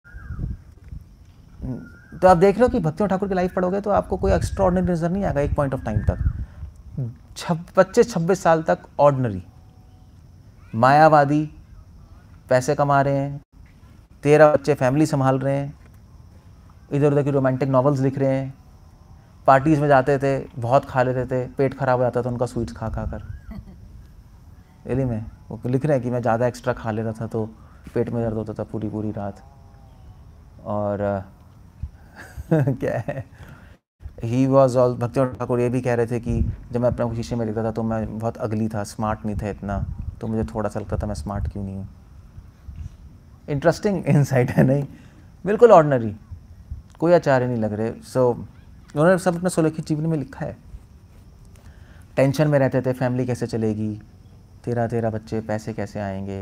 [SPEAKER 1] तो आप देख रहे हो कि भक्तिनाथ ठाकुर की लाइफ पढ़ोगे तो आपको कोई एक्स्ट्राऑर्डिनरी नजर नहीं आएगा। एक पॉइंट ऑफ टाइम तक पच्चीस छब्बीस साल तक ऑर्डिनरी, मायावादी, पैसे कमा रहे हैं, तेरह बच्चे फैमिली संभाल रहे हैं, इधर उधर की रोमांटिक नॉवेल्स लिख रहे हैं, पार्टीज में जाते थे, बहुत खा लेते थे, पेट खराब हो जाता था उनका स्वीट्स खा खा कर। रियली में वो लिख रहे हैं कि मैं ज़्यादा एक्स्ट्रा खा लेता था तो पेट में दर्द होता था पूरी पूरी रात। और क्या है, he was all Bhaktinath Thakur ये भी कह रहे थे कि जब मैं अपने शीशे में देखता था तो मैं बहुत अगली था, स्मार्ट नहीं था इतना, तो मुझे थोड़ा सा लगता था मैं स्मार्ट क्यों नहीं हूँ। इंटरेस्टिंग इंसाइट है, नहीं बिल्कुल ऑर्डिनरी, कोई आचार्य नहीं लग रहे। सो so, उन्होंने सब अपने सुलेखित जीवन में लिखा है। टेंशन में रहते थे, फैमिली कैसे चलेगी, तेरह तेरह बच्चे, पैसे कैसे आएंगे।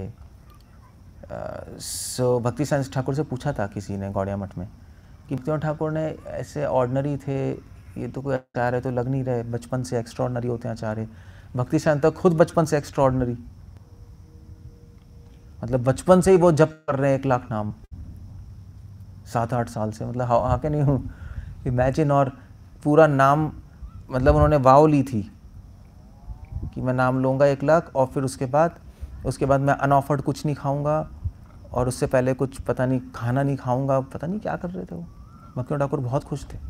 [SPEAKER 1] सो uh, भक्ति साइंस ठाकुर से पूछा था किसी ने गौड़िया मठ में कि भक्तिनाथ ठाकुर ने ऐसे ऑर्डिनरी थे, ये तो कोई आचार्य तो लग नहीं रहे, बचपन से एक्स्ट्रा ऑर्डिनरी होते हैं आचार्य। भक्ति साइंस तो खुद बचपन से एक्स्ट्रा ऑर्डिनरी, मतलब बचपन से ही वो जप कर रहे हैं एक लाख नाम सात आठ साल से, मतलब हाँ के नहीं हूँ इमेजिन। और पूरा नाम, मतलब उन्होंने वाव ली थी कि मैं नाम लूँगा एक लाख, और फिर उसके बाद उसके बाद मैं अनऑफर्ड कुछ नहीं खाऊंगा, और उससे पहले कुछ पता नहीं खाना नहीं खाऊंगा, पता नहीं क्या कर रहे थे वो। भक्तिनाथ ठाकुर बहुत खुश थे,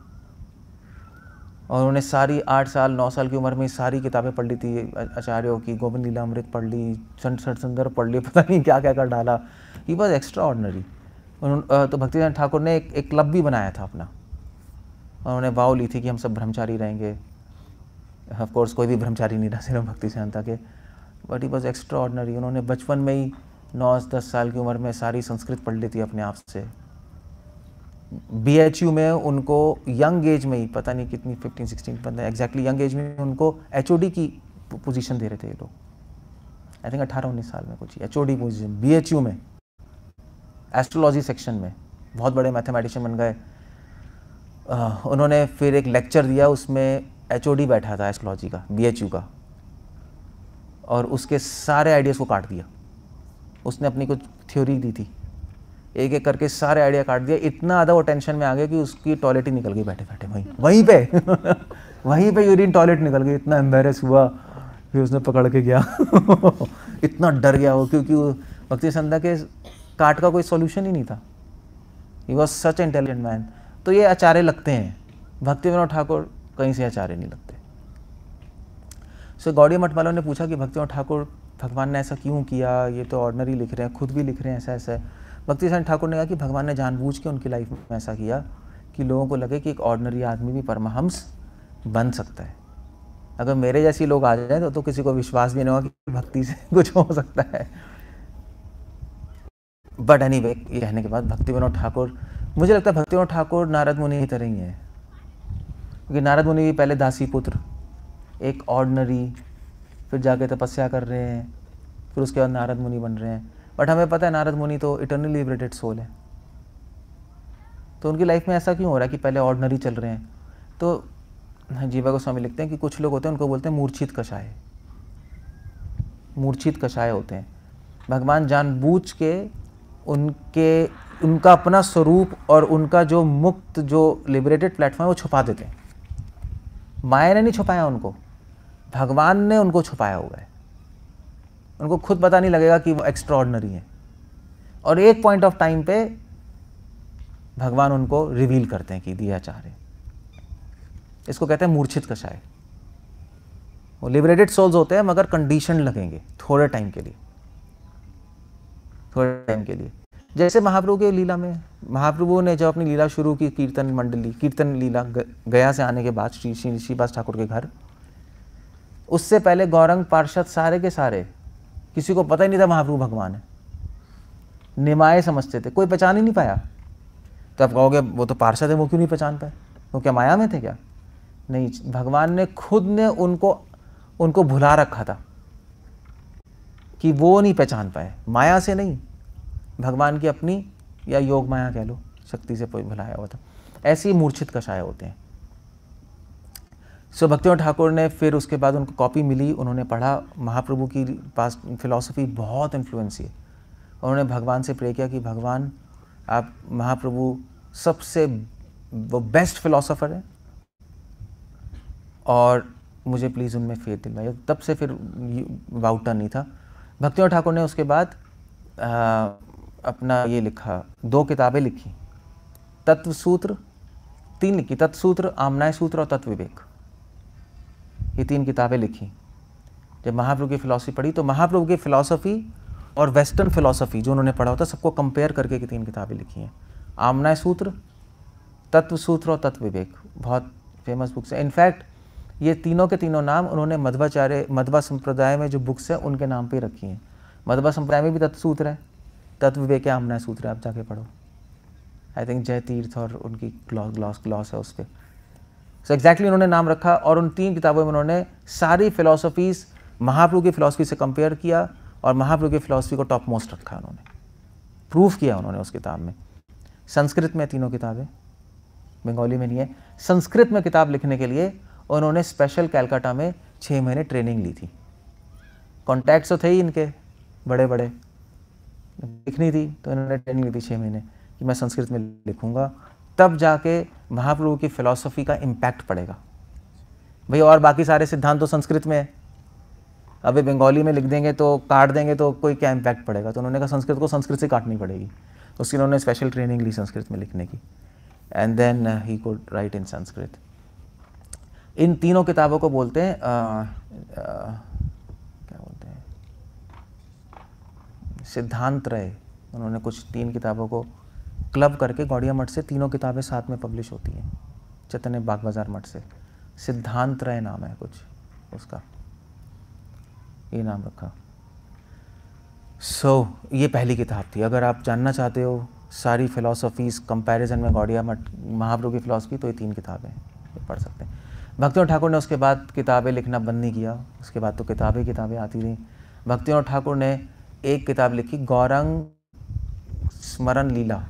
[SPEAKER 1] और उन्होंने सारी आठ साल नौ साल की उम्र में सारी किताबें पढ़ ली थी आचार्यों की, गोविंद लीला अमृत पढ़ ली, संत सुंदर पढ़ ली, पता नहीं क्या क्या कर डाला। He was extraordinary. तो भक्तिनाथ ठाकुर ने एक एक क्लब भी बनाया था अपना, उन्होंने वाव ली थी कि हम सब ब्रह्मचारी रहेंगे। ऑफ कोर्स कोई भी ब्रह्मचारी नहीं रहा सिर्फ भक्ति सिद्धांता के, but he was extraordinary. उन्होंने बचपन में ही नौ दस साल की उम्र में सारी संस्कृत पढ़ ली थी अपने आप से। बी एच यू में उनको यंग एज में ही, पता नहीं कितनी फिफ्टीन सिक्सटीन पता एग्जैक्टली यंग एज में उनको एच ओ डी की पोजीशन दे रहे थे ये लोग। आई थिंक अठारह उन्नीस साल में कुछ H O D position B H U में, एस्ट्रोलॉजी सेक्शन में, बहुत बड़े मैथमेटिशियन बन गए। उन्होंने फिर एक लेक्चर दिया, उसमें एच ओ डी बैठा था एस्ट्रोलॉजी का, बी एच यू का, और उसके सारे आइडियाज़ को काट दिया। उसने अपनी कुछ थ्योरी दी थी, एक एक करके सारे आइडिया काट दिया। इतना ज़्यादा वो टेंशन में आ गया कि उसकी टॉयलेट ही निकल गई बैठे बैठे वहीं वहीं पे वहीं पे यूरिन टॉयलेट निकल गई। इतना एम्बेरस हुआ, फिर उसने पकड़ के गया इतना डर गया वो, क्योंकि वो भक्ति संध्या के काट का कोई सॉल्यूशन ही नहीं था। He was such intelligent man. तो ये आचार्य लगते हैं, भक्ति विनोद ठाकुर कहीं से आचार्य नहीं लगते। सो so, गौड़िया मठ वालों ने पूछा कि भक्ति विनोद ठाकुर भगवान ने ऐसा क्यों किया, ये तो ऑर्डिनरी लिख रहे हैं, खुद भी लिख रहे हैं ऐसा ऐसा। भक्ति साइंस ठाकुर ने कहा कि भगवान ने जानबूझ के उनकी लाइफ में ऐसा किया कि लोगों को लगे कि एक ऑर्डिनरी आदमी भी परमहंस बन सकता है। अगर मेरे जैसी लोग आ जाए तो, तो किसी को विश्वास भी नहीं होगा कि भक्ति से कुछ हो सकता है। बट एनी वे, ये कहने के बाद भक्ति विनोद ठाकुर, मुझे लगता है भक्ति विनोद ठाकुर नारद मुनि की तरह ही है, क्योंकि नारद मुनि भी पहले दासी पुत्र, एक ऑर्डिनरी, फिर जाके तपस्या कर रहे हैं, फिर उसके बाद नारद मुनि बन रहे हैं। बट हमें पता है नारद मुनि तो इटर्नली लिबरेटेड सोल है। तो उनकी लाइफ में ऐसा क्यों हो रहा है कि पहले ऑर्डिनरी चल रहे हैं? तो जीवा गोस्वामी लिखते हैं कि कुछ लोग होते हैं, उनको बोलते हैं मूर्छित कषाय। मूर्छित कषाय होते हैं, भगवान जानबूझ के उनके उनका अपना स्वरूप और उनका जो मुक्त, जो लिबरेटेड प्लेटफॉर्म है वो छुपा देते हैं। माया ने नहीं छुपाया उनको, भगवान ने उनको छुपाया हुआ है। उनको खुद पता नहीं लगेगा कि वो एक्स्ट्रा ऑर्डिनरी है, और एक पॉइंट ऑफ टाइम पे भगवान उनको रिवील करते हैं कि दिया चाह रहे। इसको कहते हैं मूर्छित कषाय। वो लिबरेटेड सोल्स होते हैं मगर कंडीशन लगेंगे थोड़े टाइम के लिए, थोड़े टाइम के लिए। जैसे महाप्रभु के लीला में, महाप्रभु ने जब अपनी लीला शुरू की, कीर्तन मंडली, कीर्तन लीला गया से आने के बाद श्री श्री श्रीवास ठाकुर के घर, उससे पहले गौरंग पार्षद सारे के सारे, किसी को पता ही नहीं था महाप्रभु भगवान है, निमाय समझते थे, कोई पहचान ही नहीं पाया। तो आप कहोगे वो तो पार्षद है, वो क्यों नहीं पहचान पाए? वो क्या माया में थे क्या? नहीं, भगवान ने खुद ने उनको उनको भुला रखा था कि वो नहीं पहचान पाए। माया से नहीं, भगवान की अपनी या योग माया कह लो, शक्ति से भुलाया हुआ था। ऐसे ही मूर्छित कषाय होते हैं। सो भक्तिविनोद ठाकुर ने फिर उसके बाद उनको कॉपी मिली, उन्होंने पढ़ा, महाप्रभु की पास फिलॉसफी बहुत इन्फ्लुएंस है। उन्होंने भगवान से प्रे किया कि भगवान आप, महाप्रभु सबसे वो बेस्ट फिलॉसफर है और मुझे प्लीज़ उनमें फेथ दिलवाइए। तब से फिर वाउटर नहीं था। भक्तिविनोद ठाकुर ने उसके बाद आ, अपना ये लिखा, दो किताबें लिखी, तत्व सूत्र, तीन लिखी, तत्व सूत्र, आमनाय सूत्र और तत्व विवेक। ये तीन किताबें लिखी। जब महाप्रभु की फिलॉसफी पढ़ी तो महाप्रभु की फिलॉसफी और वेस्टर्न फिलॉसफी जो उन्होंने पढ़ा होता सबको कंपेयर करके की तीन किताबें लिखी हैं। आमनाय सूत्र, तत्व सूत्र और तत्व विवेक, बहुत फेमस बुक्स है। इनफैक्ट ये तीनों के तीनों नाम उन्होंने मध्वाचार्य, मध्वा संप्रदाय में जो बुक्स है उनके नाम पे रखी हैं। मध्वा संप्रदाय में भी तत्व सूत्र है, तत्व विवेक या आमनाय सूत्र है, आप जाके पढ़ो। आई थिंक जय तीर्थ और उनकी ग्लॉस ग्लॉस ग्लॉस है उस पर। सो एग्जैक्टली उन्होंने नाम रखा और उन तीन किताबों में उन्होंने सारी फिलॉसफीज महाप्रभु की फिलॉसफी से कंपेयर किया और महाप्रभु की फिलॉसफी को टॉप मोस्ट रखा उन्होंने, प्रूफ किया उन्होंने उस किताब में। संस्कृत में तीनों किताबें, बंगाली में नहीं है। संस्कृत में किताब लिखने के लिए उन्होंने स्पेशल कैलकाटा में छः महीने ट्रेनिंग ली थी। कॉन्टैक्ट्स तो थे ही इनके बड़े बड़े, लिखनी थी तो इन्होंने ट्रेनिंग ली थी छः महीने कि मैं संस्कृत में लिखूंगा, तब जाके महाप्रभु की फिलॉसफी का इम्पैक्ट पड़ेगा। भाई और बाकी सारे सिद्धांत तो संस्कृत में है, अभी बंगाली में लिख देंगे तो काट देंगे तो कोई क्या इम्पैक्ट पड़ेगा। तो उन्होंने कहा संस्कृत को संस्कृत से काटनी पड़ेगी, उसकी उन्होंने स्पेशल ट्रेनिंग ली संस्कृत में लिखने की, and then he could write in Sanskrit. इन तीनों किताबों को बोलते हैं आ, आ, क्या बोलते हैं, सिद्धांतत्रय। उन्होंने कुछ तीन किताबों को क्लब करके गौड़िया मठ से तीनों किताबें साथ में पब्लिश होती हैं, चैतन्य बाग बाजार मठ से। सिद्धांतत्रय नाम है कुछ उसका, ये नाम रखा। सो so, ये पहली किताब थी। अगर आप जानना चाहते हो सारी फिलॉसफीज कंपैरिजन में गौड़िया मठ महाप्रभु की फिलॉसफी, तो ये तीन किताबें पढ़ सकते हैं। भक्तिविनोद ठाकुर ने उसके बाद किताबें लिखना बंद नहीं किया, उसके बाद तो किताबें किताबें आती रहीं। भक्तिविनोद ठाकुर ने एक किताब लिखी, गौरंग स्मरण लीला,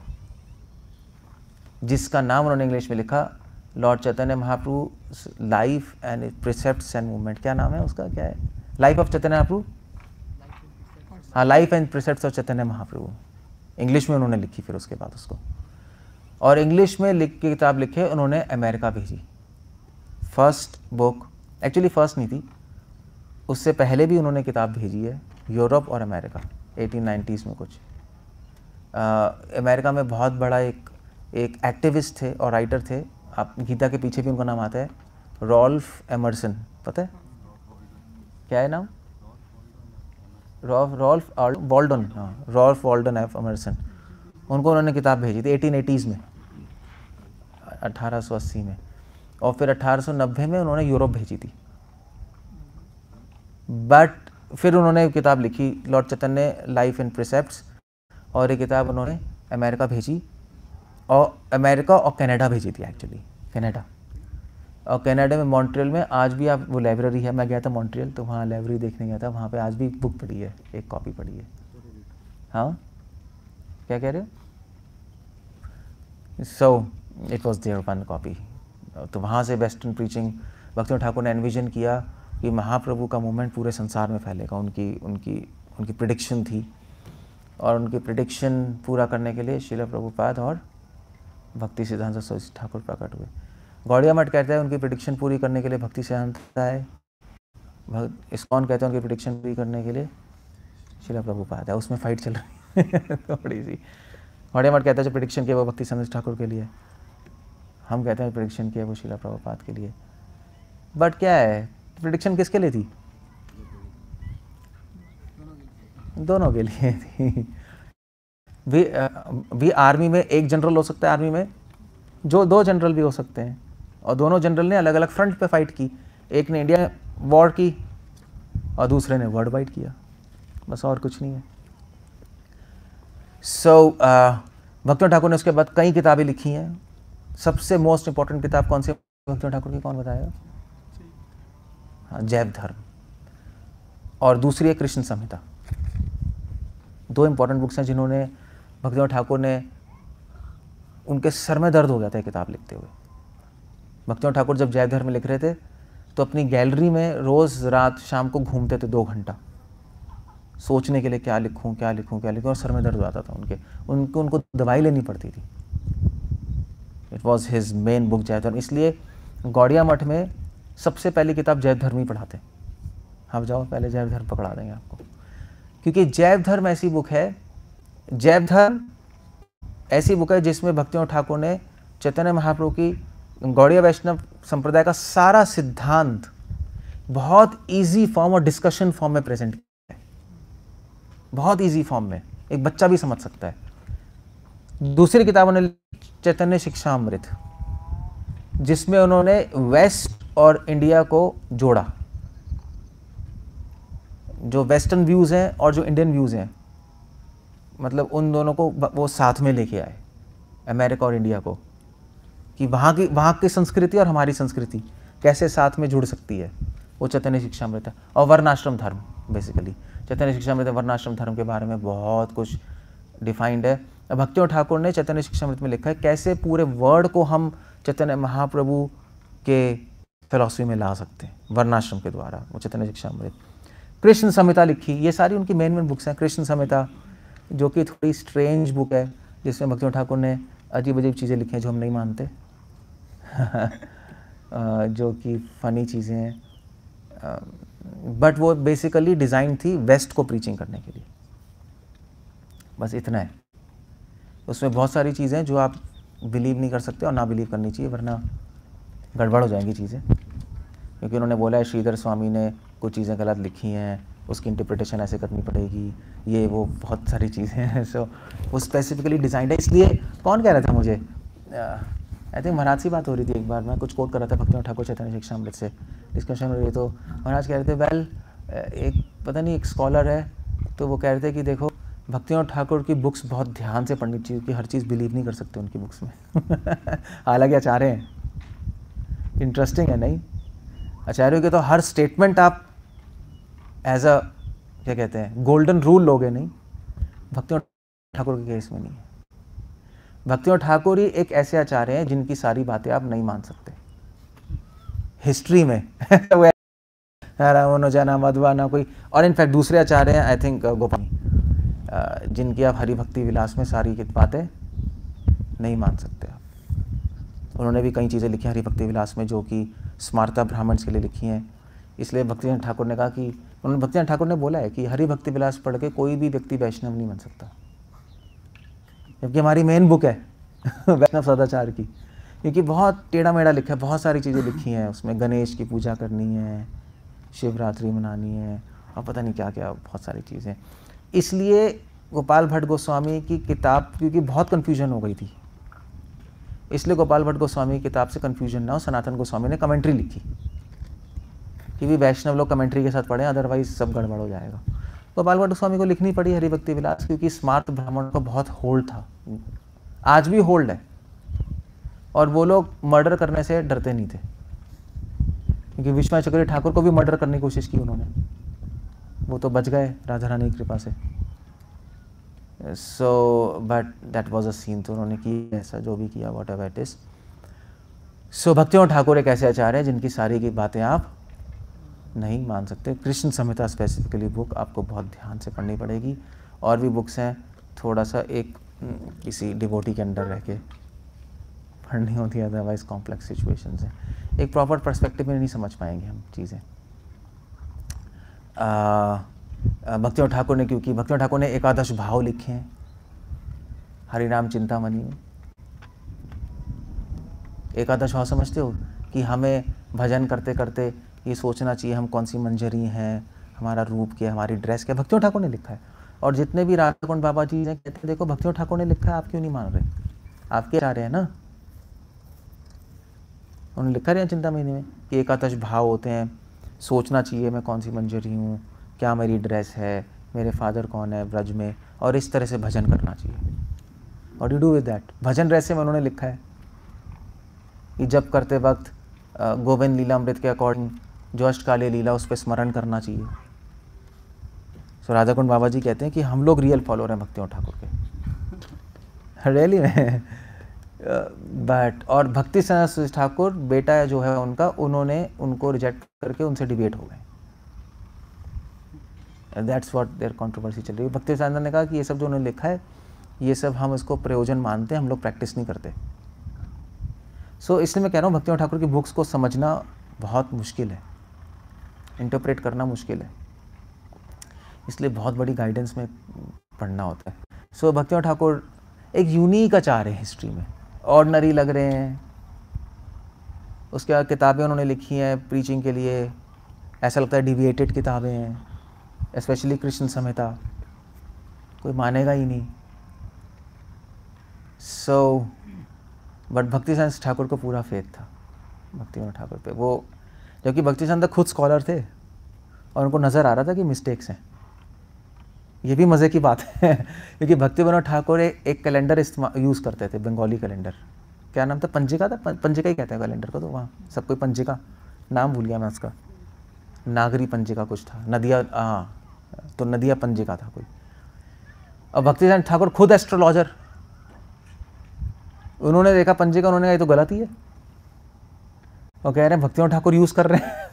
[SPEAKER 1] जिसका नाम उन्होंने इंग्लिश में लिखा Lord Chaitanya Mahaprabhu life and precepts and movement. क्या नाम है उसका, क्या है, लाइफ ऑफ चैतन्य महाप्रभु, हाँ, life and precepts of Chaitanya Mahaprabhu, English में उन्होंने लिखी फिर उसके बाद उसको। और इंग्लिश में लिख के किताब लिखे उन्होंने अमेरिका भेजी। फर्स्ट बुक, एक्चुअली फर्स्ट नहीं थी, उससे पहले भी उन्होंने किताब भेजी है, यूरोप और अमेरिका, एटीन नाइंटीज़ में कुछ। अमेरिका में बहुत बड़ा एक एक एक्टिविस्ट थे और राइटर थे, आप गीता के पीछे भी उनका नाम आता है, रॉल्फ एमर्सन, पता है क्या है नाम, रॉल्फ रॉल्फ वॉल्डन, हाँ, रॉल्फ वॉल्डन एफ एमर्सन। उनको उन्होंने किताब भेजी थी एटीन एटीज़ में, अठारह सौ अस्सी में, और फिर अठारह सौ नब्बे में उन्होंने यूरोप भेजी थी। बट फिर उन्होंने किताब लिखी Lord Chaitanya life and precepts, और ये किताब उन्होंने अमेरिका भेजी, और अमेरिका और कनाडा भेजी थी एक्चुअली, कनाडा। और कनाडा में मॉन्ट्रियल में आज भी आप, वो लाइब्रेरी है, मैं गया था मॉन्ट्रियल तो वहाँ लाइब्रेरी देखने गया था, वहाँ पे आज भी बुक पड़ी है, एक कॉपी पड़ी है। हाँ क्या कह रहे हो? So it was there one copy. तो वहाँ से वेस्टर्न प्रीचिंग भक्तियों ठाकुर ने एनविजन किया कि महाप्रभु का मूवमेंट पूरे संसार में फैलेगा, उनकी उनकी उनकी प्रिडिक्शन थी, और उनकी प्रिडिक्शन पूरा करने के लिए श्रील प्रभुपाद और भक्ति सिद्धांत सरस्वती ठाकुर प्रकट हुए। गौड़िया मठ कहता है उनकी प्रिडिक्शन पूरी करने के लिए भक्ति सिद्धांत आए, इस्कॉन कहते हैं उनकी प्रिडिक्शन पूरी करने के लिए श्रील प्रभुपाद है। उसमें फाइट चल रही है थोड़ी सी। गौड़िया मठ कहता है जो प्रिडिक्शन किया वो भक्ति सिद्धांत ठाकुर के लिए, हम कहते हैं प्रिडिक्शन किया वो श्रील प्रभुपाद के लिए। बट क्या है, प्रिडिक्शन किसके लिए थी? दोनों के लिए थी। भी भी आर्मी में एक जनरल हो सकता है, आर्मी में जो दो जनरल भी हो सकते हैं, और दोनों जनरल ने अलग अलग फ्रंट पे फाइट की। एक ने इंडिया वॉर की और दूसरे ने वर्ल्ड वाइड किया, बस और कुछ नहीं है। सो so, भक्तियों ठाकुर ने उसके बाद कई किताबें लिखी हैं। सबसे मोस्ट इंपॉर्टेंट किताब कौन सी भक्तियों ठाकुर की, कौन बताएगा? हाँ, जैव धर्म, और दूसरी है कृष्ण संहिता। दो इंपॉर्टेंट बुक्स हैं जिन्होंने भक्तियों ठाकुर ने, उनके सर में दर्द हो गया था ये किताब लिखते हुए। भक्तियों ठाकुर जब जैव धर्म लिख रहे थे तो अपनी गैलरी में रोज़ रात शाम को घूमते थे दो घंटा सोचने के लिए, क्या लिखूं क्या लिखूं क्या लिखूं, और सर में दर्द हो जाता था उनके उनको उनको दवाई लेनी पड़ती थी। It was his main book Jaiva Dharma. इसलिए गौड़िया मठ में सबसे पहली किताब जैव धर्म ही पढ़ाते हैं। आप जाओ पहले जैव धर्म पकड़ा देंगे आपको, क्योंकि जैव धर्म ऐसी बुक है, जैव धर्म ऐसी बुक है जिसमें भक्तियों ठाकुर ने चैतन्य महाप्रभु की गौड़ीय वैष्णव संप्रदाय का सारा सिद्धांत बहुत इजी फॉर्म और डिस्कशन फॉर्म में प्रेजेंट किया है, बहुत इजी फॉर्म में, एक बच्चा भी समझ सकता है। दूसरी किताब उन्होंने चैतन्य शिक्षा अमृत, जिसमें उन्होंने वेस्ट और इंडिया को जोड़ा, जो वेस्टर्न व्यूज़ हैं और जो इंडियन व्यूज़ हैं, मतलब उन दोनों को वो साथ में लेके आए, अमेरिका और इंडिया को, कि वहाँ की वहाँ की संस्कृति और हमारी संस्कृति कैसे साथ में जुड़ सकती है। वो चैतन्य शिक्षा अमृत है। और वर्णाश्रम धर्म, बेसिकली चैतन्य शिक्षा अमृत वर्णाश्रम धर्म के बारे में बहुत कुछ डिफाइंड है। भक्तियों ठाकुर ने चैतन्य शिक्षा अमृत में लिखा है कैसे पूरे वर्ल्ड को हम चैतन्य महाप्रभु के फिलॉसफी में ला सकते हैं वर्णाश्रम के द्वारा, वो चैतन्य शिक्षा अमृत। कृष्ण संहिता लिखी, ये सारी उनकी मेन मेन बुक्स हैं। कृष्ण संहिता जो कि थोड़ी स्ट्रेंज बुक है, जिसमें भक्तियों ठाकुर ने अजीब अजीब चीज़ें लिखी हैं जो हम नहीं मानते जो कि फ़नी चीज़ें हैं, बट वो बेसिकली डिज़ाइन थी वेस्ट को प्रीचिंग करने के लिए, बस इतना है। उसमें बहुत सारी चीज़ें जो आप बिलीव नहीं कर सकते और ना बिलीव करनी चाहिए, वरना गड़बड़ हो जाएंगी चीज़ें, क्योंकि उन्होंने बोला है श्रीधर स्वामी ने कुछ चीज़ें गलत लिखी हैं, उसकी इंटरप्रिटेशन ऐसे करनी पड़ेगी, ये वो बहुत सारी चीज़ें हैं। सो वो स्पेसिफिकली डिज़ाइंड है। इसलिए कौन कह रहा था मुझे, आई थिंक महाराज से बात हो रही थी एक बार, मैं कुछ कोट कर रहा था भक्तियों ठाकुर चैतन्य शिक्षा अमृत से डिस्कशन हो रही है, तो महाराज कह रहे थे वेल एक पता नहीं एक स्कॉलर है, तो वो कह रहे थे कि देखो भक्तियों ठाकुर की बुक्स बहुत ध्यान से पढ़नी चाहिए, कि हर चीज़ बिलीव नहीं कर सकते उनकी बुक्स में हालांकि आचार्य हैं, इंटरेस्टिंग है नहीं, आचार्यों के तो हर स्टेटमेंट आप एज अ क्या कहते हैं गोल्डन रूल लोगे नहीं, भक्तियों ठाकुर के केस में नहीं है। भक्तियों ठाकुर ही एक ऐसे आचार्य हैं जिनकी सारी बातें आप नहीं मान सकते हिस्ट्री में रावण जाना मधुआ ना कोई, और इनफैक्ट दूसरे आचार्य हैं आई थिंक गोपाल, जिनकी आप हरि भक्ति विलास में सारी की बातें नहीं मान सकते आप। उन्होंने भी कई चीज़ें लिखी हैं हरि भक्ति विलास में जो कि स्मार्ता ब्राह्मण्स के लिए लिखी हैं। इसलिए भक्ति ठाकुर ने कहा कि उन्होंने भक्ति ठाकुर ने बोला है कि हरि भक्ति विलास पढ़ के कोई भी व्यक्ति वैष्णव नहीं बन सकता, जबकि हमारी मेन बुक है वैष्णव सदाचार की, क्योंकि बहुत टेढ़ा मेढ़ा लिखा है, बहुत सारी चीज़ें लिखी हैं उसमें, गणेश की पूजा करनी है, शिवरात्रि मनानी है, और पता नहीं क्या क्या बहुत सारी चीज़ें। इसलिए गोपाल भट्ट गोस्वामी की किताब, क्योंकि बहुत कन्फ्यूजन हो गई थी, इसलिए गोपाल भट्ट गोस्वामी की किताब से कन्फ्यूजन ना हो, सनातन गोस्वामी ने कमेंट्री लिखी कि भी वैष्णव लोग कमेंट्री के साथ पढ़ें, अदरवाइज सब गड़बड़ हो जाएगा। गोपाल भट्ट स्वामी को लिखनी पड़ी हरि भक्ति विलास, क्योंकि स्मार्त ब्राह्मणों का बहुत होल्ड था, आज भी होल्ड है, और वो लोग मर्डर करने से डरते नहीं थे, क्योंकि विश्वनाथ चक्रवर्ती ठाकुर को भी मर्डर करने की कोशिश की उन्होंने, वो तो बच गए राधा रानी की कृपा से। So but that was a scene, तो उन्होंने की ऐसा जो भी किया, whatever it is. So भक्तियों ठाकुर एक ऐसे आचार्य हैं जिनकी सारी की बातें आप नहीं मान सकते। कृष्ण संहिता स्पेसिफिकली बुक आपको बहुत ध्यान से पढ़नी पड़ेगी, और भी बुक्स हैं थोड़ा सा एक किसी डिवोटी के अंडर रह के पढ़नी होती है, अदरवाइज कॉम्प्लेक्स सिचुएशंस हैं, एक प्रॉपर पर्सपेक्टिव में नहीं समझ पाएंगे हम चीज़ें। भक्तियों ठाकुर ने, क्योंकि भक्तियों ठाकुर ने एकादश भाव लिखे हैं हरिनाम चिंतामणि में। एकादश भाव समझते हो कि हमें भजन करते करते ये सोचना चाहिए हम कौन सी मंजरी हैं, हमारा रूप क्या, हमारी ड्रेस क्या, भक्तियों ठाकुर ने लिखा है। और जितने भी राधाकुंड बाबा जी हैं कहते हैं देखो भक्तियों ठाकुर ने लिखा है, आप क्यों नहीं मान रहे, आप क्या चाह रहे हैं ना, उन्होंने लिखा है चिंतामणि में कि एकादश भाव होते हैं, सोचना चाहिए मैं कौन सी मंजरी हूँ, क्या मेरी ड्रेस है, मेरे फादर कौन है ब्रज में, और इस तरह से भजन करना चाहिए। और यू डू विद दैट, भजन रहस्य में उन्होंने लिखा है कि जब करते वक्त गोविंद लीलामृत के अकॉर्डिंग जो अष्टकालीय लीला उस पर स्मरण करना चाहिए। सो राधाकुंड बाबा जी कहते हैं कि हम लोग रियल फॉलोअर हैं भक्तियों ठाकुर के, रियली में। बट और भक्ति सरस्वती ठाकुर बेटा जो है उनका, उन्होंने उनको रिजेक्ट करके उनसे डिबेट हो गए। दैट्स व्हाट देयर कंट्रोवर्सी चल रही है। भक्ति सानंद ने कहा कि ये सब जो उन्होंने लिखा है ये सब हम इसको प्रयोजन मानते हैं, हम लोग प्रैक्टिस नहीं करते। सो so, इसलिए मैं कह रहा हूँ भक्तियों ठाकुर की बुक्स को समझना बहुत मुश्किल है, इंटरप्रेट करना मुश्किल है, इसलिए बहुत बड़ी गाइडेंस में पढ़ना होता है। सो so, भक्तियों ठाकुर एक यूनिक आचार्य है हिस्ट्री में, ऑर्डिनरी लग रहे हैं। उसके बाद किताबें उन्होंने लिखी हैं प्रीचिंग के लिए, ऐसा लगता है डिविएटेड किताबें हैं, स्पेशली कृष्ण संहिता कोई मानेगा ही नहीं। सो so, बट भक्ति सानंद ठाकुर को पूरा फेथ था भक्ति विनोद ठाकुर पे, वो जबकि भक्ति सानंद खुद स्कॉलर थे और उनको नज़र आ रहा था कि मिस्टेक्स हैं। ये भी मज़े की बात है क्योंकि भक्ति विनोद ठाकुर एक, एक कैलेंडर इस्तेमाल यूज़ करते थे, बंगाली कैलेंडर, क्या नाम था, पंजिका था, पंजिका ही कहते हैं कैलेंडर को, तो वहाँ सब कोई पंजिका, नाम भूल गया मैं उसका, नागरी पंजिका कुछ था, नदिया, हाँ तो नदिया पंजिका था कोई। और भक्ति सानंद ठाकुर खुद एस्ट्रोलॉजर, उन्होंने देखा पंजिका, उन्होंने कहा ये तो गलत ही है, और कह रहे हैं भक्तियों ठाकुर यूज़ कर रहे हैं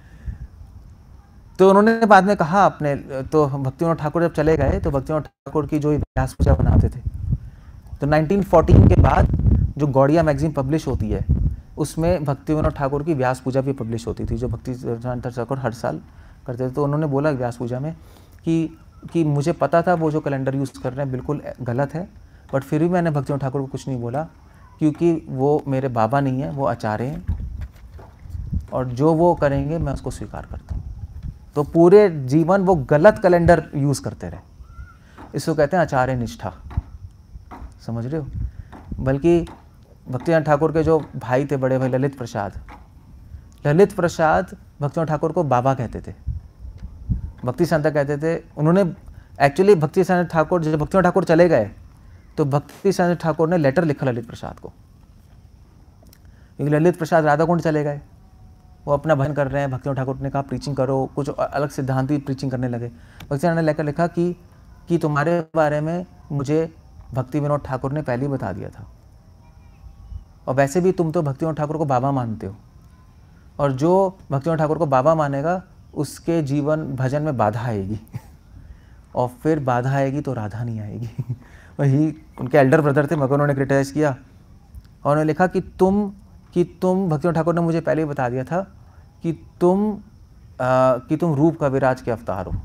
[SPEAKER 1] तो उन्होंने बाद में कहा अपने, तो भक्तिविनोद ठाकुर जब चले गए तो भक्तिविनोद ठाकुर की जो व्यास पूजा बनाते थे, तो नाइनटीन फोर्टीन के बाद जो गौड़िया मैगजीन पब्लिश होती है उसमें भक्तिविनोद ठाकुर की व्यास पूजा भी पब्लिश होती थी, जो भक्ति ठाकुर हर साल करते थे। तो उन्होंने बोला व्यास पूजा में कि कि मुझे पता था वो जो कैलेंडर यूज़ कर रहे हैं बिल्कुल गलत है, बट फिर भी मैंने भक्तिविनोद ठाकुर को कुछ नहीं बोला, क्योंकि वो मेरे बाबा नहीं हैं, वो आचार्य हैं, और जो वो करेंगे मैं उसको स्वीकार करता हूँ। तो पूरे जीवन वो गलत कैलेंडर यूज़ करते रहे, इसको कहते हैं आचार्य निष्ठा, समझ रहे हो। बल्कि भक्तिविनोद ठाकुर के जो भाई थे बड़े भाई ललित प्रसाद, ललित प्रसाद भक्तिविनोद ठाकुर को बाबा कहते थे, भक्ति संत कहते थे। उन्होंने एक्चुअली भक्ति संत ठाकुर, जब भक्तिविनोद ठाकुर चले गए तो भक्ति संत ठाकुर ने लेटर लिखा ललित प्रसाद को, क्योंकि ललित प्रसाद राधाकुंड चले गए, वो अपना भजन कर रहे हैं, भक्तिविनोद ठाकुर ने कहा प्रीचिंग करो, कुछ अलग सिद्धांत प्रीचिंग करने लगे। भक्ति ने लेकर लिखा कि कि तुम्हारे बारे में मुझे भक्ति विनोद ठाकुर ने पहले ही बता दिया था, और वैसे भी तुम तो भक्ति विनोद ठाकुर को बाबा मानते हो, और जो भक्ति विनोद ठाकुर को बाबा मानेगा उसके जीवन भजन में बाधा आएगी और फिर बाधा आएगी तो राधा नहीं आएगी वही उनके एल्डर ब्रदर थे, मगर उन्होंने क्रिटिसाइज किया और उन्होंने लिखा कि तुम कि तुम भक्ति विनोद ठाकुर ने मुझे पहले ही बता दिया था कि तुम आ, कि तुम रूप कविराज के अवतार हो।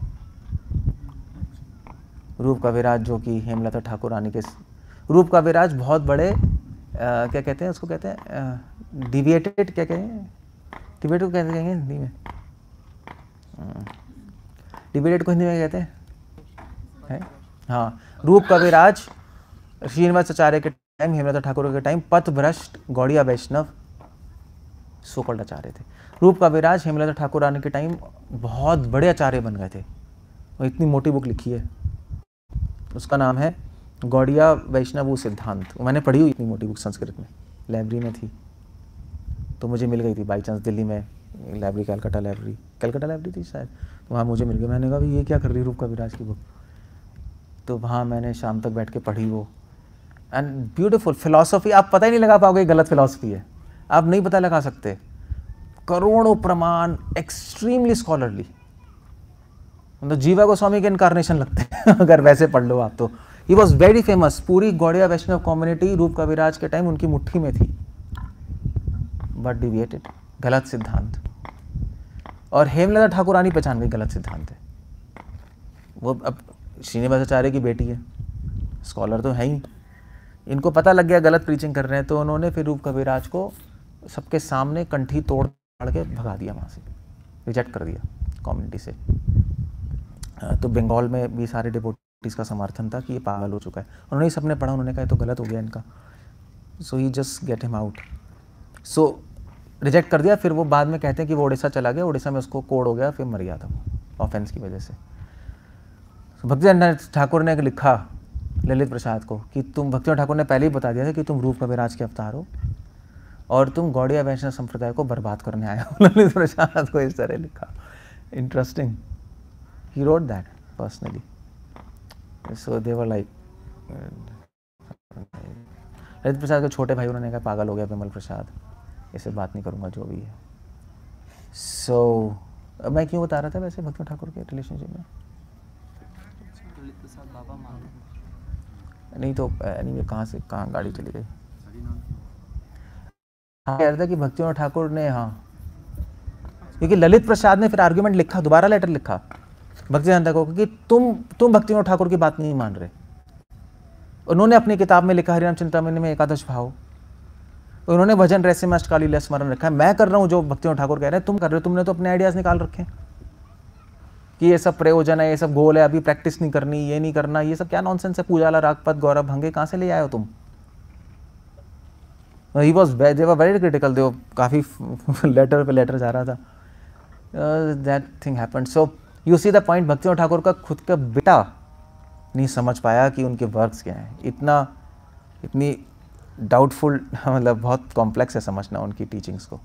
[SPEAKER 1] रूप कविराज जो कि हेमलता ठाकुर रानी के, रूप कविराज बहुत बड़े आ, क्या कहते हैं उसको, कहते हैं डिविएटेड, क्या कहेंगे डिविएटेड कहते कहेंगे हिंदी में, डिविएटेड को हिंदी में कहते हैं है? हाँ, रूप कविराज श्रीनिवास आचार्य के टाइम, हेमलता ठाकुर के टाइम पथ भ्रष्ट गौड़िया वैष्णव सो कॉल्ड आचार्य थे। रूप कविराज हेमलता ठाकुर आने के टाइम बहुत बड़े आचार्य बन गए थे। वो इतनी मोटी बुक लिखी है, उसका नाम है गौड़िया वैष्णव सिद्धांत। मैंने पढ़ी हुई इतनी मोटी बुक, संस्कृत में, लाइब्रेरी में थी तो मुझे मिल गई थी बाई चांस, दिल्ली में library, Calcutta library, Calcutta library थी शायद, तो वहाँ मुझे मिल गई। मैंने कहा भाई ये क्या कर रही रूप कविराज की बुक, तो वहाँ मैंने शाम तक बैठ के पढ़ी वो। एंड ब्यूटीफुल फिलॉसफी, आप पता ही नहीं लगा पाओगे गलत फिलॉसफी है, आप नहीं पता लगा सकते। करोड़ों प्रमाण, एक्सट्रीमली स्कॉलरली, मतलब जीवा गोस्वामी के इनकारनेशन लगते हैं अगर वैसे पढ़ लो आप तो। ही वॉज वेरी फेमस, पूरी गौड़िया वैष्णव कम्युनिटी रूप कविराज के टाइम उनकी मुट्ठी में थी, बट डिविएटेड, गलत सिद्धांत। और हेमलता ठाकुरानी पहचान गई गलत सिद्धांत है। वो अब श्रीनिवास आचार्य की बेटी है, स्कॉलर तो है ही, इनको पता लग गया गलत प्रीचिंग कर रहे हैं, तो उन्होंने फिर रूप कविराज को सबके सामने कंठी तोड़ तोड़ के भगा दिया, वहाँ से रिजेक्ट कर दिया कम्युनिटी से। तो बंगाल में भी सारे डिवोटीज का समर्थन था कि ये पागल हो चुका है। उन्होंने ही सबने पढ़ा, उन्होंने कहा तो गलत हो गया इनका, so he just get him out, so reject कर दिया। फिर वो बाद में कहते हैं कि वो उड़ीसा चला गया, उड़ीसा में उसको कोड हो गया, फिर मर गया था वो ऑफेंस की वजह से। so, भक्ति ठाकुर ने लिखा ललित प्रसाद को कि तुम, भक्ति ठाकुर ने पहले ही बता दिया था कि तुम रूप कविराज के अवतार हो और तुम गौड़िया वैष्णव संप्रदाय को बर्बाद करने आए हो। ललित प्रसाद को इस तरह लिखा, interesting, he wrote that personally. So they were like, Lalit Prasad के छोटे भाई उन्होंने कहा पागल हो गया विमल प्रसाद, इससे बात नहीं करूँगा जो भी है। सो so, मैं क्यों बता रहा था वैसे भक्ति ठाकुर के रिलेशनशिप में, नहीं तो नहीं, कहाँ से कहाँ गाड़ी चली गई। हाँ, कह रहा था कि भक्ति ठाकुर ने, हाँ, क्योंकि ललित प्रसाद ने फिर आर्ग्यूमेंट लिखा, दोबारा लेटर लिखा भक्ति ठाकुर को कि तुम तुम भक्ति ठाकुर की बात नहीं मान रहे। उन्होंने अपनी किताब में लिखा हरिनाम चिंतामणि में एकादश भाव, उन्होंने भजन रहस्य में अष्टकाली लय स्मरण रखा है। मैं कर रहा हूँ जो भक्ति ठाकुर कह रहे हैं, तुम कर रहे हो, तुमने तो अपने आइडियाज निकाल रखे हैं कि ये सब प्रयोजन है, ये सब गोल है, अभी प्रैक्टिस नहीं करनी, ये नहीं करना, ये सब क्या नॉनसेंस है, पूजाला रागपत गौरव भंगे कहाँ से ले आए हो तुम। He was they were very critical, they काफ़ी लेटर पे लेटर जा रहा था। That thing happened. So you see the point, Bhakti Thakur का खुद का बेटा नहीं समझ पाया कि उनके वर्क्स क्या हैं। इतना इतनी डाउटफुल, मतलब बहुत कॉम्प्लेक्स है समझना उनकी टीचिंग्स को।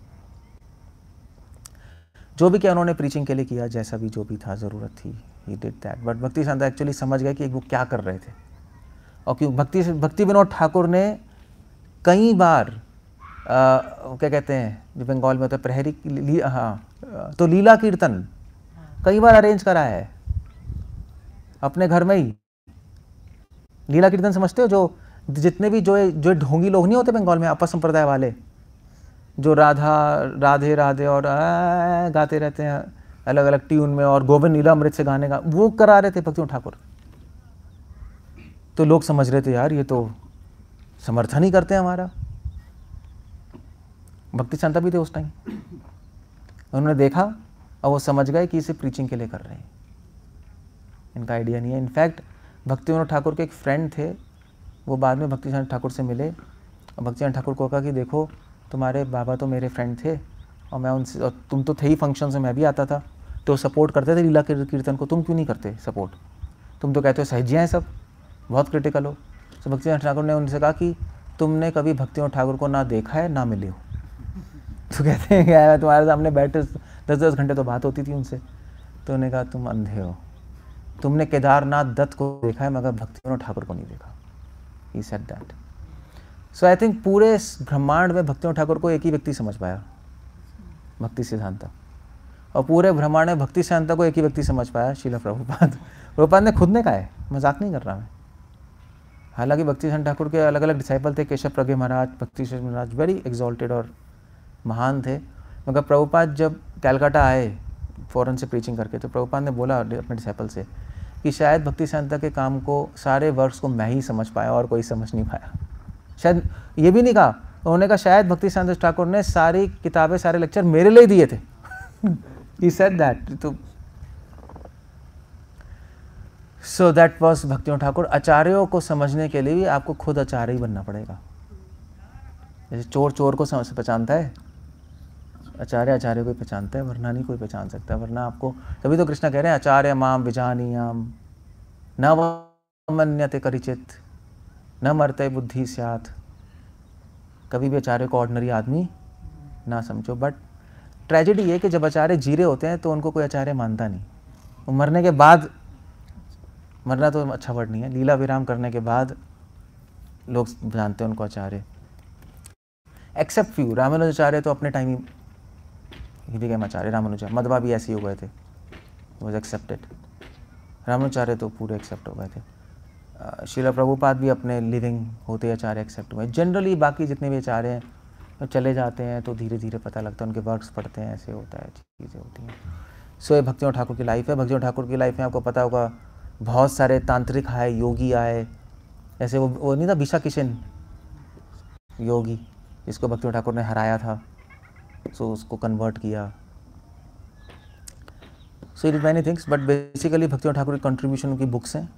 [SPEAKER 1] जो भी क्या उन्होंने प्रीचिंग के लिए किया, जैसा भी जो भी था, ज़रूरत थी, ही डिड दैट। बट भक्ति सिद्धांत एक्चुअली समझ गए कि वो क्या कर रहे थे। और क्यों भक्ति भक्ति विनोद ठाकुर ने कई बार आ, क्या कहते हैं जो बंगाल में होता है प्रहरी, ली, हाँ, तो लीला कीर्तन कई बार अरेंज करा है अपने घर में ही। लीला कीर्तन समझते हो, जो जितने भी जो जो ढोंगी लोग नहीं होते बंगाल में, अपर संप्रदाय वाले, जो राधा राधे राधे और आ, गाते रहते हैं अलग अलग ट्यून में, और गोविंद लीला अमृत से गाने का वो करा रहे थे भक्ति ठाकुर। तो लोग समझ रहे थे यार ये तो समर्थन ही करते हैं हमारा। भक्ति संता भी थे उस टाइम, उन्होंने देखा और वो समझ गए कि इसे प्रीचिंग के लिए कर रहे हैं, इनका आइडिया नहीं है। इनफैक्ट भक्ति विनोद ठाकुर के एक फ्रेंड थे, वो बाद में भक्ति चंद्र ठाकुर से मिले और भक्ति चंद्र ठाकुर को कहा कि देखो तुम्हारे बाबा तो मेरे फ्रेंड थे और मैं उनसे, और तुम तो थे ही फंक्शन से, मैं भी आता था, तो सपोर्ट करते थे लीला कीर्तन को, तुम क्यों नहीं करते सपोर्ट, तुम तो कहते हो सहजियाँ हैं सब, बहुत क्रिटिकल हो। तो भक्ति चंद्र ठाकुर ने उनसे कहा कि तुमने कभी भक्ति विनोद ठाकुर को ना देखा है ना मिले हो। तो कहते हैं क्या तुम्हारे सामने बैठे दस दस घंटे तो बात होती थी उनसे। तो उन्होंने कहा तुम अंधे हो, तुमने केदारनाथ दत्त को देखा है मगर भक्ति विनोद ठाकुर को नहीं देखा। He said that. So I think पूरे ब्रह्मांड में भक्ति विनोद ठाकुर को एक ही व्यक्ति समझ पाया, भक्ति सिद्धांत, और पूरे ब्रह्मांड में भक्ति सिद्धांत को एक ही व्यक्ति समझ पाया, श्रील प्रभुपाद। प्रभुपाद ने खुद ने कहा है, मजाक नहीं कर रहा मैं। हालांकि भक्ति सिद्धांत ठाकुर के अलग अलग डिसाइपल थे, केशव प्रज्ञ महाराज, भक्ति सिद्धांत महाराज वेरी एग्जॉल्टेड और महान थे, मगर प्रभुपाद जब कलकत्ता आए फॉरेन से प्रीचिंग करके, तो प्रभुपाद ने बोला अपने डिसाइपल से कि शायद भक्ति सिद्धांत के काम को, सारे वर्क्स को मैं ही समझ पाया और कोई समझ नहीं पाया। शायद ये भी नहीं कहा, उन्होंने कहा शायद भक्ति सिद्धांत ठाकुर ने सारी किताबें, सारे लेक्चर मेरे लिए दिए थे। He said that. तो सो दैट वाज भक्ति ठाकुर। आचार्यों को समझने के लिए भी आपको खुद आचार्य ही बनना पड़ेगा। जैसे चोर चोर को समझ पहचानता है, आचार्य आचार्य कोई पहचानता है, वरना नहीं कोई पहचान सकता। वरना आपको, तभी तो कृष्णा कह रहे हैं आचार्य माम विजानीयाम न वमन्यते करिचित न मरते बुद्धि स्यात्। कभी भी आचार्य को ऑर्डिनरी आदमी ना समझो। बट ट्रेजेडी ये कि जब आचार्य जी रहे होते हैं तो उनको कोई आचार्य मानता नहीं, वो मरने के बाद, मरना तो अच्छा वर्ड नहीं है, लीला विराम करने के बाद लोग जानते हैं उनको आचार्य। एक्सेप्ट फ्यू, रामानुजाचार्य तो अपने time he became acharya. Ramanujacharya, Madhva भी ऐसे ही हो गए थे, वॉज एक्सेप्टेड। रामानुजाचार्य तो पूरे एक्सेप्ट हो गए थे। श्रील प्रभुपाद भी अपने लिविंग होते आचार्य एक्सेप्ट हुए। जनरली बाकी जितने भी आचार्य हैं तो चले जाते हैं तो धीरे धीरे पता लगता है, उनके वर्क्स पढ़ते हैं, ऐसे होता है, चीज़ें होती हैं। सो ये भक्तियों ठाकुर की लाइफ है। भक्तियों ठाकुर की लाइफ में आपको पता होगा बहुत सारे तांत्रिक आए, योगी आए, जैसे वो वो नहीं था बिशा किशन योगी, जिसको भक्तियों ठाकुर ने हराया था, सो उसको कन्वर्ट किया। So it is many things, but basically भक्तियों ठाकुर की कंट्रीब्यूशन उनकी बुक्स हैं।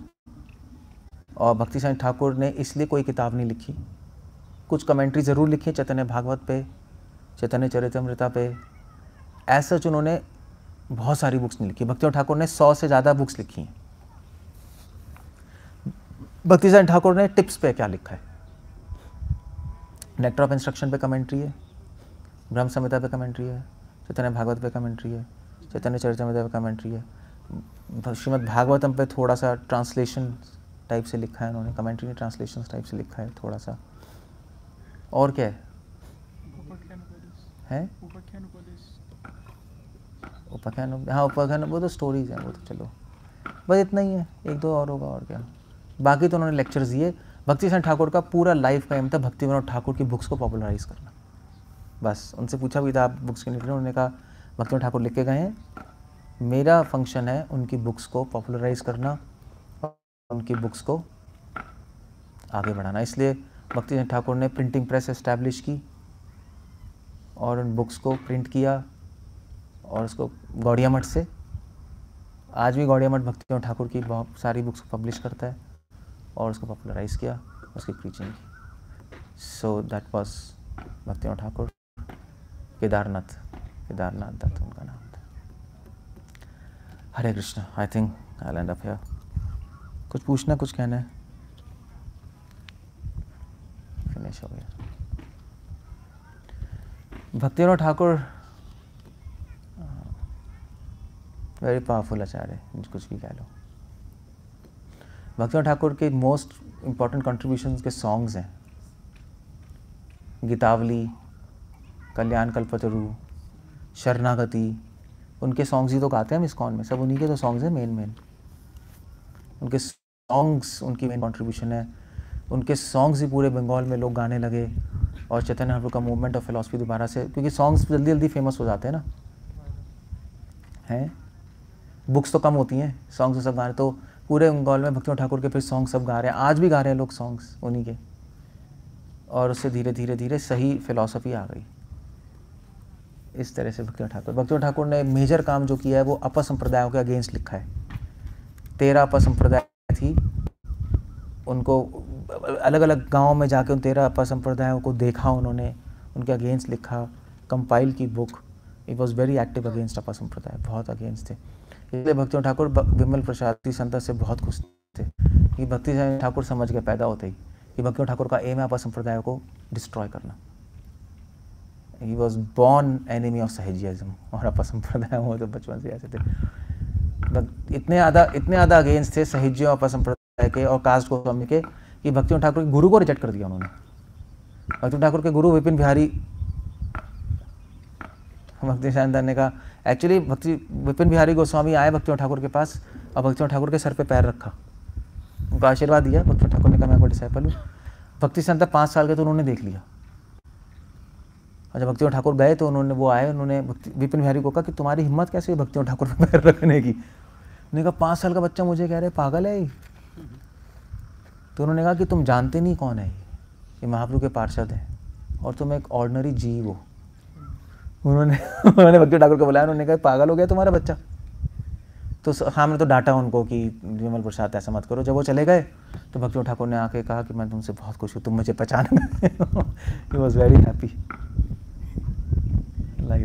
[SPEAKER 1] और भक्ति साईं ठाकुर ने इसलिए कोई किताब नहीं लिखी, कुछ कमेंट्री ज़रूर लिखी है चैतन्य भागवत पे, चैतन्य चरितमृता पे। ऐसा उन्होंने बहुत सारी बुक्स नहीं लिखी। भक्तियों ठाकुर ने सौ से ज़्यादा बुक्स लिखी हैं। भक्ति साईं ठाकुर ने टिप्स पे क्या लिखा है, नेक्टर ऑफ इंस्ट्रक्शन पे कमेंट्री है, ब्रह्म संहिता पे कमेंट्री है, चैतन्य भागवत पे कमेंट्री है, चैतन्य चरितमृता पे कमेंट्री है, श्रीमद् भागवतम पे थोड़ा सा ट्रांसलेशन टाइप से लिखा है उन्होंने, कमेंट्री ने ट्रांसलेशन टाइप से लिखा है थोड़ा सा। और क्या है, है? उपाख्यान, हाँ उपाख्यान, वो तो स्टोरीज हैं, वो तो चलो बस इतना ही है, एक दो और होगा और क्या। बाकी तो उन्होंने लेक्चर्स दिए। भक्ति साईं ठाकुर का पूरा लाइफ का एम था भक्ति विनोद ठाकुर की बुक्स को पॉपुलराइज करना। बस उनसे पूछा भी था आप बुक्स क्यों लिख रहे हैं, उन्होंने कहा भक्ति विनोद ठाकुर लिख के गए हैं, मेरा फंक्शन है उनकी बुक्स को पॉपुलराइज करना, उनकी बुक्स को आगे बढ़ाना। इसलिए भक्ति साईं ठाकुर ने प्रिंटिंग प्रेस एस्टैब्लिश की और उन बुक्स को प्रिंट किया और उसको गौड़िया मठ से, आज भी गौड़िया मठ भक्ति ठाकुर की बहुत सारी बुक्स को पब्लिश करता है और उसको पॉपुलराइज किया, उसकी प्रीचिंग की। सो दैट वाज भक्ति ठाकुर। केदारनाथ, केदारनाथ दत्त उनका नाम था। Hare Krishna. I think I end up here. कुछ पूछना, कुछ कहना है? फिनिश हो गया। भक्ति विनोद ठाकुर वेरी पावरफुल आचार्य, कुछ भी कह लो। भक्ति विनोद ठाकुर के मोस्ट इम्पॉर्टेंट कंट्रीब्यूशंस के सॉन्ग्स हैं गीतावली, कल्याण कल्पतरु, शरणागति। उनके सॉन्ग्स ही तो गाते हैं हम इस्कॉन में, सब उन्हीं के तो सॉन्ग्स हैं मेन मेन। उनके सॉन्ग्स उनकी मेन कंट्रीब्यूशन है। उनके सॉन्ग्स ही पूरे बंगाल में लोग गाने लगे और चैतन्य महाप्रभु का मूवमेंट ऑफ फिलॉसफी दोबारा से, क्योंकि सॉन्ग्स जल्दी जल्दी फेमस हो जाते हैं ना, हैं बुक्स तो कम होती हैं, सॉन्ग्स तो सब गा रहे। तो पूरे बंगाल में भक्ति विनोद ठाकुर के फिर सॉन्ग सब गा रहे हैं, आज भी गा रहे हैं लोग सॉन्ग्स उन्हीं के। और उससे धीरे धीरे धीरे सही फिलॉसफी आ गई। इस तरह से भक्ति विनोद ठाकुर भक्ति विनोद ठाकुर ने मेजर काम जो किया है वो अपसंप्रदायों के अगेंस्ट लिखा है। तेरह अपसंप्रदाय थी, उनको अलग अलग गाँव में जाके उन तेरह अपसंप्रदायों को देखा उन्होंने, उनके अगेंस्ट लिखा, कंपाइल की book. It was very active against अपसंप्रदाय, बहुत अगेंस्ट थे। इसलिए भक्ति विनोद ठाकुर विमल प्रसाद संत से बहुत खुश थे कि भक्ति साईं ठाकुर समझ के पैदा होते ही कि भक्ति विनोद ठाकुर का एम है अपसंप्रदायों को डिस्ट्रॉय करना। He was born enemy of सहेजिज्म, और अपसंप्रदाय वो तो बचपन से ऐसे थे, इतने ज़्यादा इतने ज़्यादा अगेंस्ट थे सहेजियों अपसंप्रदाय के और कास्ट गोस्वामी के कि भक्ति विनोद ठाकुर के गुरु को रिजेक्ट कर दिया उन्होंने। भक्ति विनोद ठाकुर के गुरु विपिन बिहारी, भक्ति शानदार ने कहा, एक्चुअली भक्ति विपिन बिहारी गोस्वामी आए भक्ति विनोद ठाकुर के पास और भक्ति विनोद ठाकुर के सर पे पैर रखा, उनको आशीर्वाद दिया। भक्ति विनोद ठाकुर ने कहा मैं आपका डिसाइपल हूँ। भक्ति शानदार पाँच साल के तो उन्होंने देख लिया। और जब भक्ति विनोद ठाकुर गए तो उन्होंने वो आए, उन्होंने विपिन बिहारी को कहा कि तुम्हारी हिम्मत कैसे हुई भक्ति विनोद ठाकुर पे पैर रखने की। उन्होंने कहा पाँच साल का बच्चा मुझे कह रहे पागल है। तो उन्होंने कहा कि तुम जानते नहीं कौन है ये, महाप्रभु के पार्षद हैं और तुम एक ऑर्डिनरी जीव हो। उन्होंने उन्होंने भक्ति ठाकुर को बुलाया, उन्होंने कहा पागल हो गया तुम्हारा बच्चा। तो हमने तो डांटा उनको कि विमल प्रसाद ऐसा मत करो। जब वो चले गए तो भक्ति ठाकुर ने आके कहा कि मैं तुमसे बहुत खुश हूँ, तुम मुझे पहचान गए। He was very happy like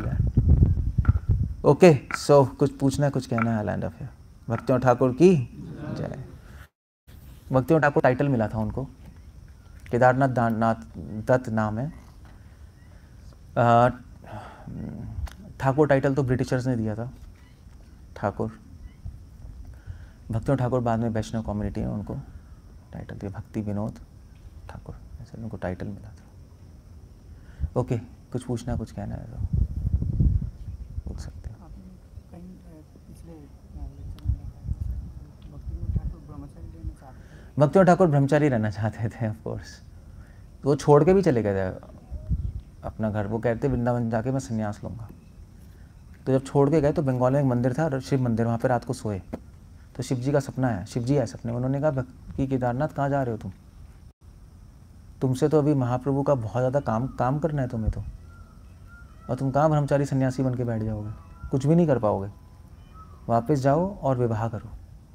[SPEAKER 1] okay, so कुछ पूछना है, कुछ कहना है? Land of here. भक्तियों ठाकुर की जय। भक्तियों ठाकुर टाइटल मिला था उनको, केदारनाथ दाननाथ दत्त नाम है। आ, ठाकुर टाइटल तो ब्रिटिशर्स ने दिया था, ठाकुर। भक्तियों ठाकुर बाद में वैष्णव कम्युनिटी ने उनको टाइटल दिया, भक्ति विनोद ठाकुर, ऐसे उनको टाइटल मिला था। ओके, कुछ पूछना, कुछ कहना है तो पूछ सकते हो।
[SPEAKER 2] आपने कहीं अ, पिछले लेक्चर में देखा है भक्तिविनोद ठाकुर ब्रह्मचारी रहना चाहते थे।
[SPEAKER 1] भक्तियों ठाकुर ब्रह्मचारी रहना चाहते थे, ऑफ कोर्स। वो छोड़ के भी चले गए थे अपना घर। वो कहते वृंदावन जाके मैं संन्यास लूँगा। तो जब छोड़ के गए तो बंगाल में एक मंदिर था, शिव मंदिर, वहाँ पे रात को सोए तो शिव जी का सपना आया। शिव जी आए सपने, उन्होंने कहा कि केदारनाथ कहाँ जा रहे हो तुम? तुमसे तो अभी महाप्रभु का बहुत ज़्यादा काम काम करना है तुम्हें तो, और तुम कहाँ ब्रह्मचारी सन्यासी बन के बैठ जाओगे, कुछ भी नहीं कर पाओगे। वापस जाओ और विवाह करो।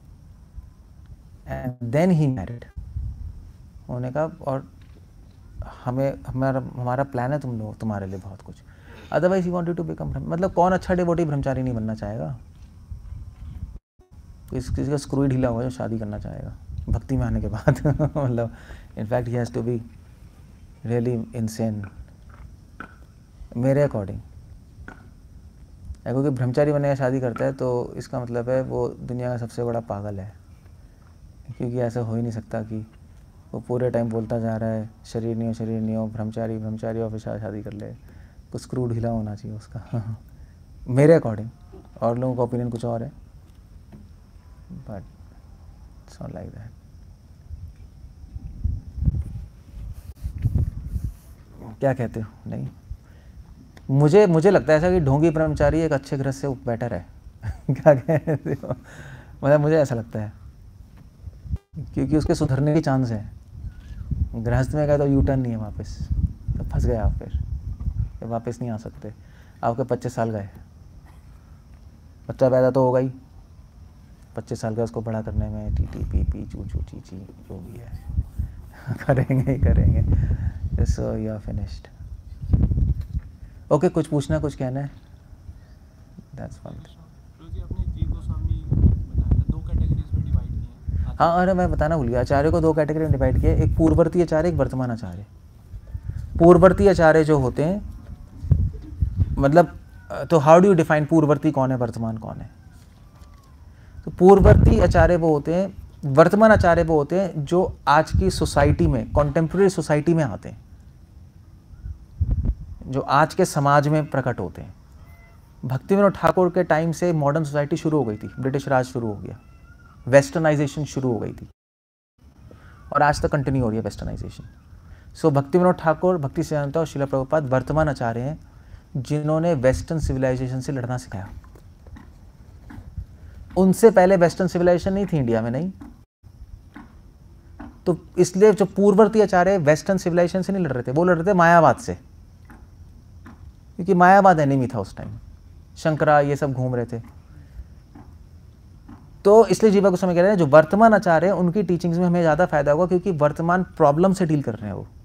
[SPEAKER 1] And then he married. उन्होंने कहा और हमें हमारा हमारा प्लान है तुम लोग, तुम्हारे लिए बहुत कुछ। Otherwise he wanted to become, मतलब कौन अच्छा डिवोटी ब्रह्मचारी नहीं बनना चाहेगा? किस किसी का स्क्रू ही ढीला हुआ है जो शादी करना चाहेगा भक्ति में आने के बाद। मतलब in fact he has to be really insane मेरे अकॉर्डिंग। क्योंकि ब्रह्मचारी बनने का शादी करता है तो इसका मतलब है वो दुनिया का सबसे बड़ा पागल है। क्योंकि ऐसा हो ही नहीं सकता कि वो पूरे टाइम बोलता जा रहा है शरीर नहीं हो, शरीर नहीं हो, ब्रह्मचारी ब्रह्मचारी और फिर शादी कर ले। कुछ स्क्रू ढीला होना चाहिए उसका। मेरे अकॉर्डिंग, और लोगों का ओपिनियन कुछ और है, but it's not like that. क्या कहते हो? नहीं, मुझे मुझे लगता है ऐसा कि ढोंगी ब्रह्मचारी एक अच्छे गृहस्थ से बेटर है। क्या कहते हो? मतलब मुझे ऐसा लगता है, क्योंकि उसके सुधरने की चांस है। गृहस्थ में गए तो यू टर्न नहीं है वापस, तो फंस गए आप, फिर वापस नहीं आ सकते। आपके पच्चीस साल गए, बच्चा पैदा तो होगा ही, पच्चीस साल का उसको बड़ा करने में टी टी पी पी चू चू ची ची जो भी है करेंगे ही करेंगे। So you are finished. Okay, कुछ पूछना, कुछ कहना है? That's one. हाँ, अरे मैं बताना भूल गया, आचार्य को दो कैटेगरी में डिवाइड किया, एक पूर्ववर्ती आचार्य, एक वर्तमान आचार्य। पूर्ववर्ती आचार्य जो होते हैं, मतलब तो हाउ डू यू डिफाइन पूर्ववर्ती कौन है, वर्तमान कौन है? तो पूर्ववर्ती आचार्य वो होते हैं, वर्तमान आचार्य वो होते हैं जो आज की सोसाइटी में, कॉन्टेम्प्रेरी सोसाइटी में आते हैं, जो आज के समाज में प्रकट होते हैं। भक्तिविनोद ठाकुर के टाइम से मॉडर्न सोसाइटी शुरू हो गई थी, ब्रिटिश राज शुरू हो गया, वेस्टर्नाइजेशन शुरू हो गई थी, और आज तक कंटिन्यू हो रही है वेस्टर्नाइजेशन। सो भक्तिविनोद ठाकुर, भक्ति सिद्धांत और श्रील प्रभुपाद वर्तमान आचार्य हैं जिन्होंने वेस्टर्न सिविलाइजेशन से लड़ना सिखाया। उनसे पहले वेस्टर्न सिविलाइजेशन नहीं थी इंडिया में, नहीं। तो इसलिए जो पूर्ववर्ती आचार्य वेस्टर्न सिविलाइजेशन से नहीं लड़ रहे थे, वो लड़ रहे थे मायावाद से, क्योंकि मायावाद एनिमी था उस टाइम। शंकरा ये सब घूम रहे थे। तो इसलिए जीवा गोस्वामी कह रहे हैं जो वर्तमान आचार्य हैं उनकी टीचिंग्स में हमें ज़्यादा फायदा होगा, क्योंकि वर्तमान प्रॉब्लम से डील कर रहे हैं। वो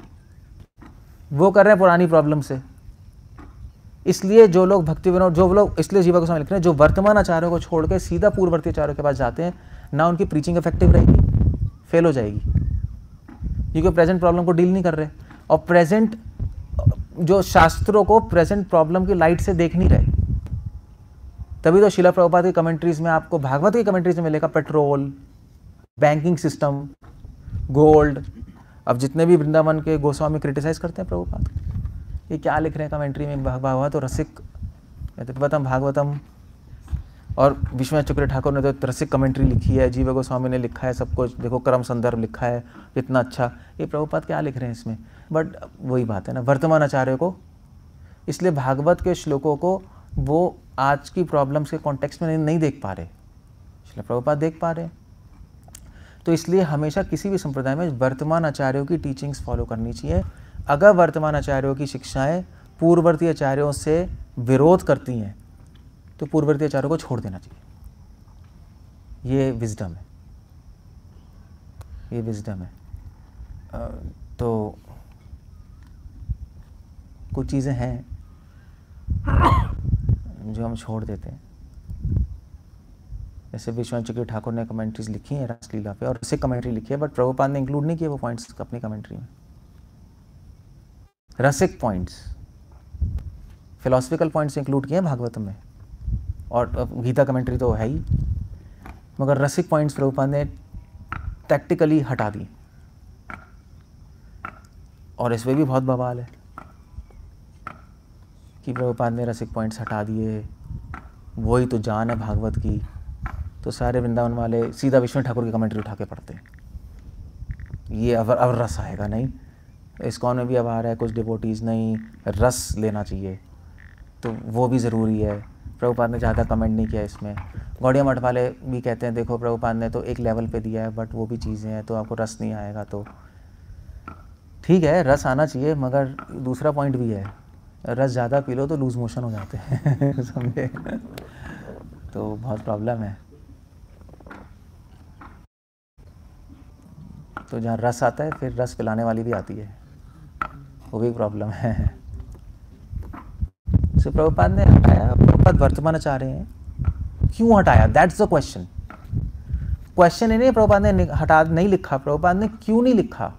[SPEAKER 1] वो कर रहे हैं पुरानी प्रॉब्लम से। इसलिए जो लोग भक्ति विनोद, जो लोग, इसलिए जीवा गोस्वामी लिख रहे हैं जो वर्तमान आचार्यों को छोड़ के सीधा पूर्ववर्ती आचार्यों के पास जाते हैं, ना उनकी प्रीचिंग इफेक्टिव रहेगी, फेल हो जाएगी, क्योंकि प्रेजेंट प्रॉब्लम को डील नहीं कर रहे, और प्रेजेंट जो शास्त्रों को प्रेजेंट प्रॉब्लम की लाइट से देख नहीं रहे। तभी तो शिला प्रभुपाद की कमेंट्रीज में आपको, भागवत की कमेंट्रीज में मिलेगा पेट्रोल, बैंकिंग सिस्टम, गोल्ड। अब जितने भी वृंदावन के गोस्वामी क्रिटिसाइज करते हैं प्रभुपाद, ये क्या लिख रहे हैं कमेंट्री में, भागवत तो रसिक, भागवतम भागवतम, और विश्वनाथ चक्र ठाकुर ने तो रसिक कमेंट्री लिखी है, जीव गोस्वामी ने लिखा है सब कुछ, देखो क्रम संदर्भ लिखा है कितना अच्छा। ये प्रभुपाद क्या लिख रहे हैं इसमें? बट वही बात है ना, वर्तमान आचार्य को, इसलिए भागवत के श्लोकों को वो आज की प्रॉब्लम्स के कॉन्टेक्स्ट में नहीं, नहीं देख पा रहे, इसलिए प्रभुपाद देख पा रहे। तो इसलिए हमेशा किसी भी संप्रदाय में वर्तमान आचार्यों की टीचिंग्स फॉलो करनी चाहिए। अगर वर्तमान आचार्यों की शिक्षाएं पूर्ववर्ती आचार्यों से विरोध करती हैं तो पूर्ववर्ती आचार्यों को छोड़ देना चाहिए। ये विजडम है, ये विजडम है। तो कुछ चीज़ें हैं जो हम छोड़ देते हैं। जैसे विश्वनाथ ठाकुर ने कमेंट्रीज लिखी हैं रासलीला पे, और उससे कमेंट्री लिखी है, बट प्रभुपाद ने इंक्लूड नहीं किए वो पॉइंट्स अपनी कमेंट्री में। रसिक पॉइंट्स, फिलोसफिकल पॉइंट्स इंक्लूड किए हैं भागवतम में, और गीता कमेंट्री तो है ही, मगर रसिक पॉइंट्स प्रभुपाद ने टैक्टिकली हटा दिए, और इसमें भी बहुत बवाल है कि प्रभुपाद ने रसिक पॉइंट्स हटा दिए, वही तो जान है भागवत की। तो सारे वृंदावन वाले सीधा विष्णु ठाकुर की कमेंट्री उठा के पढ़ते हैं, ये अब अब रस आएगा नहीं। इस्कॉन में भी अब आ रहा है कुछ डिवोटीज़, नहीं रस लेना चाहिए, तो वो भी ज़रूरी है। प्रभुपाद ने ज़्यादा कमेंट नहीं किया इसमें। गौड़िया मठ वाले भी कहते हैं देखो प्रभुपाद ने तो एक लेवल पे दिया है, बट वो भी चीज़ें हैं तो आपको रस नहीं आएगा। तो ठीक है, रस आना चाहिए, मगर दूसरा पॉइंट भी है, रस ज़्यादा पी लो तो लूज मोशन हो जाते हैं समझे, तो बहुत प्रॉब्लम है। तो जहाँ रस आता है फिर रस पिलाने वाली भी आती है, वो भी प्रॉब्लम है। सो प्रभुपाद ने हटाया, प्रभुपाद वर्तमान आचार्य हैं, क्यों हटाया, दैट्स द क्वेश्चन। क्वेश्चन ही नहीं प्रभुपाद ने हटा नहीं लिखा, प्रभुपाद ने क्यों नहीं लिखा,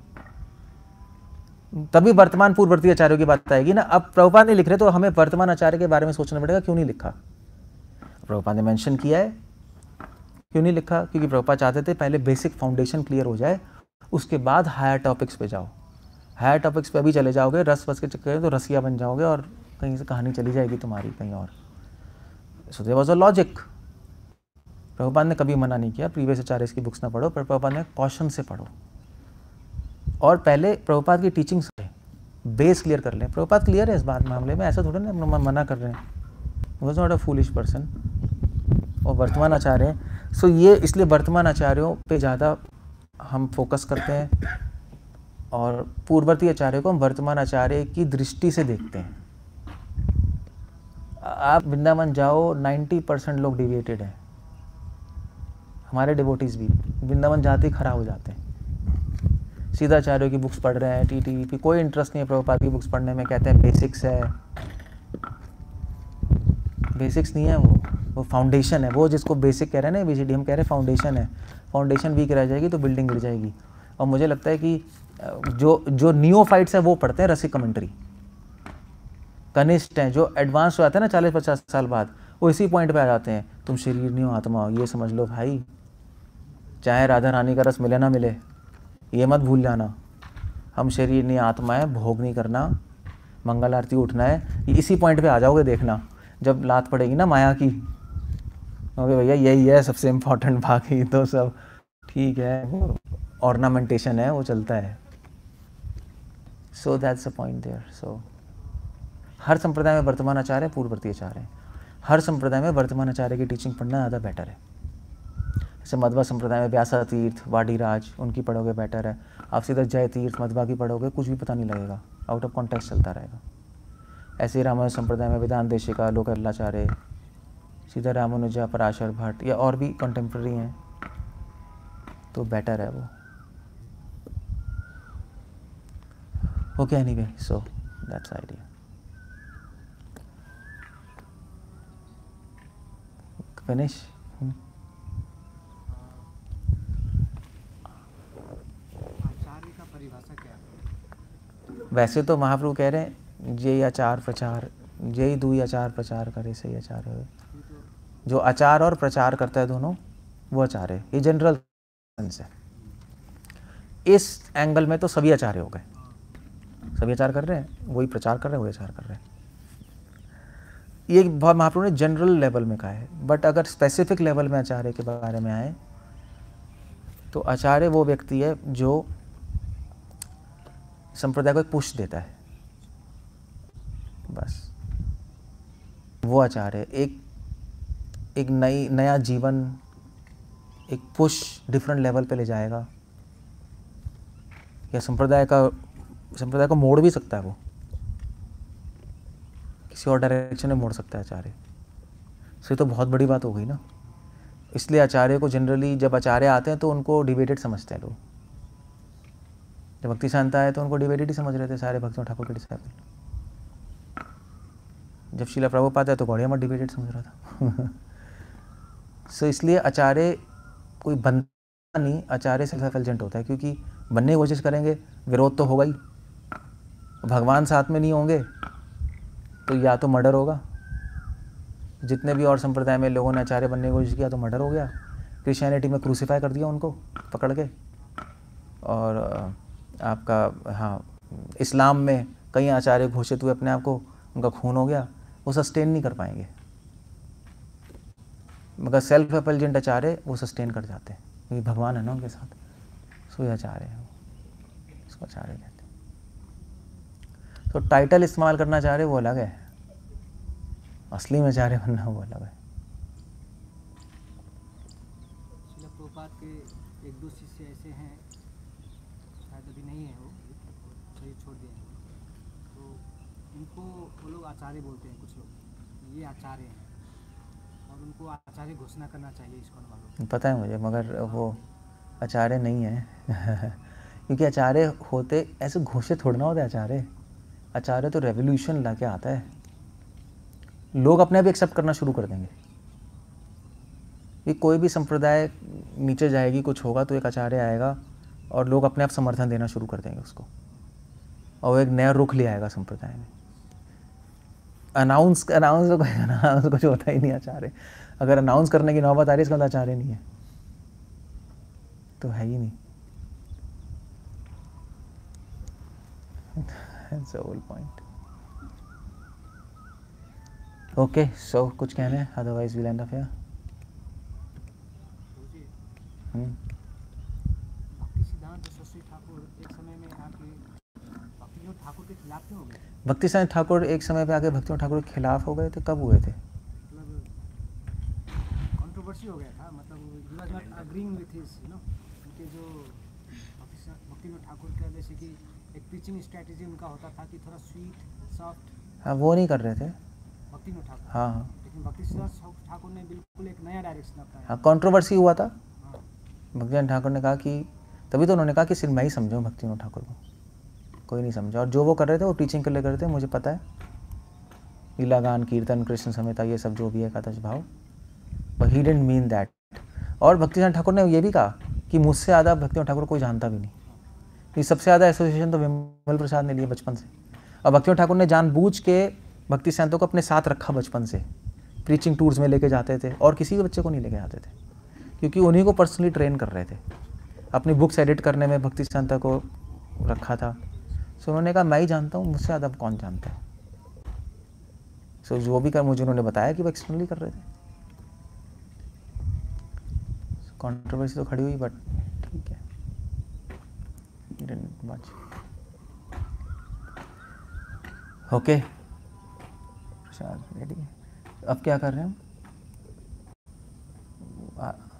[SPEAKER 1] तभी वर्तमान पूर्ववर्ती आचार्यों की बात आएगी ना। अब प्रभुपाद नहीं लिख रहे तो हमें वर्तमान आचार्य के बारे में सोचना पड़ेगा क्यों नहीं लिखा। प्रभुपाद ने मेंशन किया है, क्यों नहीं लिखा, क्योंकि प्रभुपाद चाहते थे पहले बेसिक फाउंडेशन क्लियर हो जाए, उसके बाद हायर टॉपिक्स पे जाओ। हायर टॉपिक्स पे अभी चले जाओगे रस वस के चक्कर में तो रसिया बन जाओगे और कहीं से कहानी चली जाएगी तुम्हारी कहीं और। So there was a logic. Prabhupada ने कभी मना नहीं किया प्रीवियस आचार्यस की बुक्स ना पढ़ो, पर प्रभुपाद ने कॉशन से पढ़ो, और पहले प्रभुपाद की टीचिंग से बेस क्लियर कर लें। प्रभुपाद क्लियर है इस बात मामले में, ऐसा थोड़ा ना मना कर रहे हैं, was not a foolish person. और वर्तमान आचार्य हैं, सो ये इसलिए वर्तमान आचार्यों पे ज़्यादा हम फोकस करते हैं, और पूर्ववर्ती आचार्य को हम वर्तमान आचार्य की दृष्टि से देखते हैं। आप वृंदावन जाओ, नब्बे परसेंट लोग डिविएटेड हैं, हमारे डिवोटीज भी वृंदावन जाते ही खराब हो जाते हैं। सीधा आचार्यों की बुक्स पढ़ रहे हैं, टी टी पी, कोई इंटरेस्ट नहीं है प्रभुपाद की बुक्स पढ़ने में, कहते हैं बेसिक्स है। बेसिक्स नहीं है वो वो फाउंडेशन है। वो जिसको बेसिक कह रहे हैं ना, बीसीडी हम कह रहे हैं फाउंडेशन है। फाउंडेशन वीक रह जाएगी तो बिल्डिंग गिर जाएगी। और मुझे लगता है कि जो जो नियोफाइट्स है वो पढ़ते हैं रसिक कमेंट्री, कनिष्ठ हैं जो एडवांस हो जाते हैं ना चालीस पचास साल बाद, वो इसी पॉइंट पे आ जाते हैं, तुम शरीर नहीं हो आत्मा हो, ये समझ लो भाई। चाहे राधा रानी का रस मिले ना मिले, ये मत भूल जाना, हम शरीर नहीं आत्मा है, भोग नहीं करना, मंगल आरती उठना है। इसी पॉइंट पे आ जाओगे, देखना जब लात पड़ेगी ना माया की, ओके भैया यही है सबसे इम्पोर्टेंट, बाकी तो सब ठीक है, वो ऑर्नामेंटेशन है, वो चलता है। So that's the point there. So हर संप्रदाय में वर्तमान आचार्य पूर्ववर्ती आचार्य, हर संप्रदाय में वर्तमान आचार्य की टीचिंग पढ़ना ज़्यादा बेटर है। जैसे मध्वा संप्रदाय में व्यासा तीर्थ, वाडीराज, उनकी पढ़ोगे बेटर है। आप सीधा जय तीर्थ मध्वा की पढ़ोगे कुछ भी पता नहीं लगेगा, आउट ऑफ कॉन्टेक्स्ट चलता रहेगा। ऐसे ही रामानुज संप्रदाय में वेदांत देशिका, लोकल्लाचार्य, सीधा रामानुजा, पराशर भट्ट या और भी कंटेम्प्रेरी हैं, तो बेटर है वो। Okay, anyway, so that's idea. Finish.
[SPEAKER 2] आचार्य का परिभाषा क्या है?
[SPEAKER 1] वैसे तो महाप्रभु कह रहे हैं जय आचार प्रचार, जय दुई आचार प्रचार करे सही आचार्य है। जो आचार और प्रचार करता है दोनों, वो आचार्य है। ये जनरल सेंस है। इस एंगल में तो सभी आचार्य हो गए, सभी आचार कर रहे हैं, वही प्रचार कर रहे हैं, वही आचार कर रहे हैं। ये बहुत महाप्रभु ने जनरल लेवल में कहा है, बट अगर स्पेसिफिक लेवल में आचार्य के बारे में आए तो आचार्य वो व्यक्ति है जो संप्रदाय को एक पुश देता है, बस वो आचार्य। एक एक नई नया जीवन, एक पुश डिफरेंट लेवल पे ले जाएगा, या संप्रदाय का संप्रदाय को मोड़ भी सकता है, वो किसी और डायरेक्शन में मोड़ सकता है आचार्य। सो ये तो बहुत बड़ी बात हो गई ना। इसलिए आचार्य को जनरली जब आचार्य आते हैं तो उनको डिवेटेड समझते हैं लोग। जब भक्ति शांता है तो उनको डिवेटेड ही समझ रहे थे सारे भक्तों ठाकुर के डिसाइपल। जब शीला प्रभुपाद है तो गौड़िया मठ डिबेटेड समझ रहा था। सो so, इसलिए आचार्य कोई बनता नहीं, आचार्य सेल्फ एफिलिएंट होता है, क्योंकि बनने की कोशिश करेंगे विरोध तो होगा ही। भगवान साथ में नहीं होंगे तो या तो मर्डर होगा, जितने भी और संप्रदाय में लोगों ने आचार्य बनने की कोशिश किया तो मर्डर हो गया। क्रिश्चियनिटी में क्रूसीफाई कर दिया उनको पकड़ के, और आपका हाँ इस्लाम में कई आचार्य घोषित हुए अपने आप को, उनका खून हो गया, वो सस्टेन नहीं कर पाएंगे। मगर सेल्फ एफिलिएंट आचार्य वो सस्टेन कर जाते हैं, क्योंकि भगवान है ना उनके साथ, सो ये आचार्य है, उसको आचार्य कहते हैं। तो टाइटल इस्तेमाल करना चाह रहे वो अलग है, असली में आचार्य बनना वो अलग है।
[SPEAKER 2] श्रील प्रभुपाद के एक दो शिष्य ऐसे हैं, शायद अभी नहीं है वो, शरीर छोड़ दिए हैं, तो इनको वो लोग आचार्य बोलते हैं, कुछ लोग ये आचार्य हैं और उनको आचार्य घोषणा करना चाहिए इस्कॉन वालों को।
[SPEAKER 1] पता है मुझे, मगर वो आचार्य नहीं है। क्योंकि आचार्य होते ऐसे घोषित थोड़ा ना होते आचार्य। आचार्य तो रेवोल्यूशन ला के आता है, लोग अपने आप एक्सेप्ट करना शुरू कर देंगे। ये कोई भी संप्रदाय नीचे जाएगी, कुछ होगा तो एक आचार्य आएगा और लोग अपने आप समर्थन देना शुरू कर देंगे उसको, और वो एक नया रुख ले आएगा संप्रदाय में। अनाउंस अनाउंस तो कोई अनाउंस कुछ होता ही नहीं आचार्य। अगर अनाउंस करने की नौबत आ रही है, इसका मतलब आचार्य नहीं है, तो है ही नहीं। That's the whole point. Okay, so कुछ कहना है, otherwise we'll end up here. हम्म
[SPEAKER 2] भक्ति सिद्धांत सरस्वती ठाकुर एक समय में आके भक्ति विनोद ठाकुर के खिलाफ क्यों हो गए?
[SPEAKER 1] भक्ति सिद्धांत ठाकुर एक समय पे आके भक्ति विनोद ठाकुर के खिलाफ हो गए थे, कब हुए थे?
[SPEAKER 2] मतलब कंट्रोवर्सी हो गया था, मतलब he was not agreeing with his you know, उनके जो भक्ति भक्ति विनोद ठाकुर का जैसे कि एक प्रीचिंग स्ट्रेटजी उनका होता था कि थोड़ा स्वीट सॉफ्ट।
[SPEAKER 1] हाँ, वो नहीं कर रहे थे
[SPEAKER 2] भक्ति विनोद ठाकुर।
[SPEAKER 1] हाँ हाँ
[SPEAKER 2] लेकिन भक्ति सिद्धांत ठाकुर ने बिल्कुल एक नया डायरेक्शन अपनाया।
[SPEAKER 1] हाँ, कंट्रोवर्सी हुआ था।
[SPEAKER 2] हाँ।
[SPEAKER 1] भक्ति विनोद ठाकुर ने कहा कि, तभी तो उन्होंने कहा कि सिर्फ मैं ही समझूँ भक्ति विनोद ठाकुर को, कोई नहीं समझा। और जो वो कर रहे थे वो टीचिंग के लिए कर रहे थे, मुझे पता है। लीला गान, कीर्तन, कृष्ण संहिता, ये सब जो भी है एकादश भाव, but he didn't mean that. और भक्ति विनोद ठाकुर ने ये भी कहा कि मुझसे ज़्यादा भक्ति विनोद ठाकुर कोई जानता भी नहीं। ये सबसे ज़्यादा एसोसिएशन तो विमल प्रसाद ने लिए बचपन से, और भक्ति विनोद ठाकुर ने जानबूझ के भक्ति संतों को अपने साथ रखा बचपन से। प्रीचिंग टूर्स में लेके जाते थे और किसी भी बच्चे को नहीं लेके जाते थे, क्योंकि उन्हीं को पर्सनली ट्रेन कर रहे थे। अपनी बुक्स एडिट करने में भक्ति संत को रखा था। सो उन्होंने कहा मैं ही जानता हूँ, मुझसे ज़्यादा कौन जानता है। सो so, जो भी कर मुझे उन्होंने बताया कि वो एक्सटर्नली कर रहे थे। कंट्रोवर्सी तो खड़ी हुई, बट ठीक है, didn't much. Okay, ready. अब क्या कर रहे हैं हम?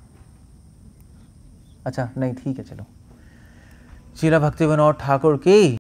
[SPEAKER 1] अच्छा नहीं, ठीक है, चलो। श्रील भक्ति विनोद ठाकुर की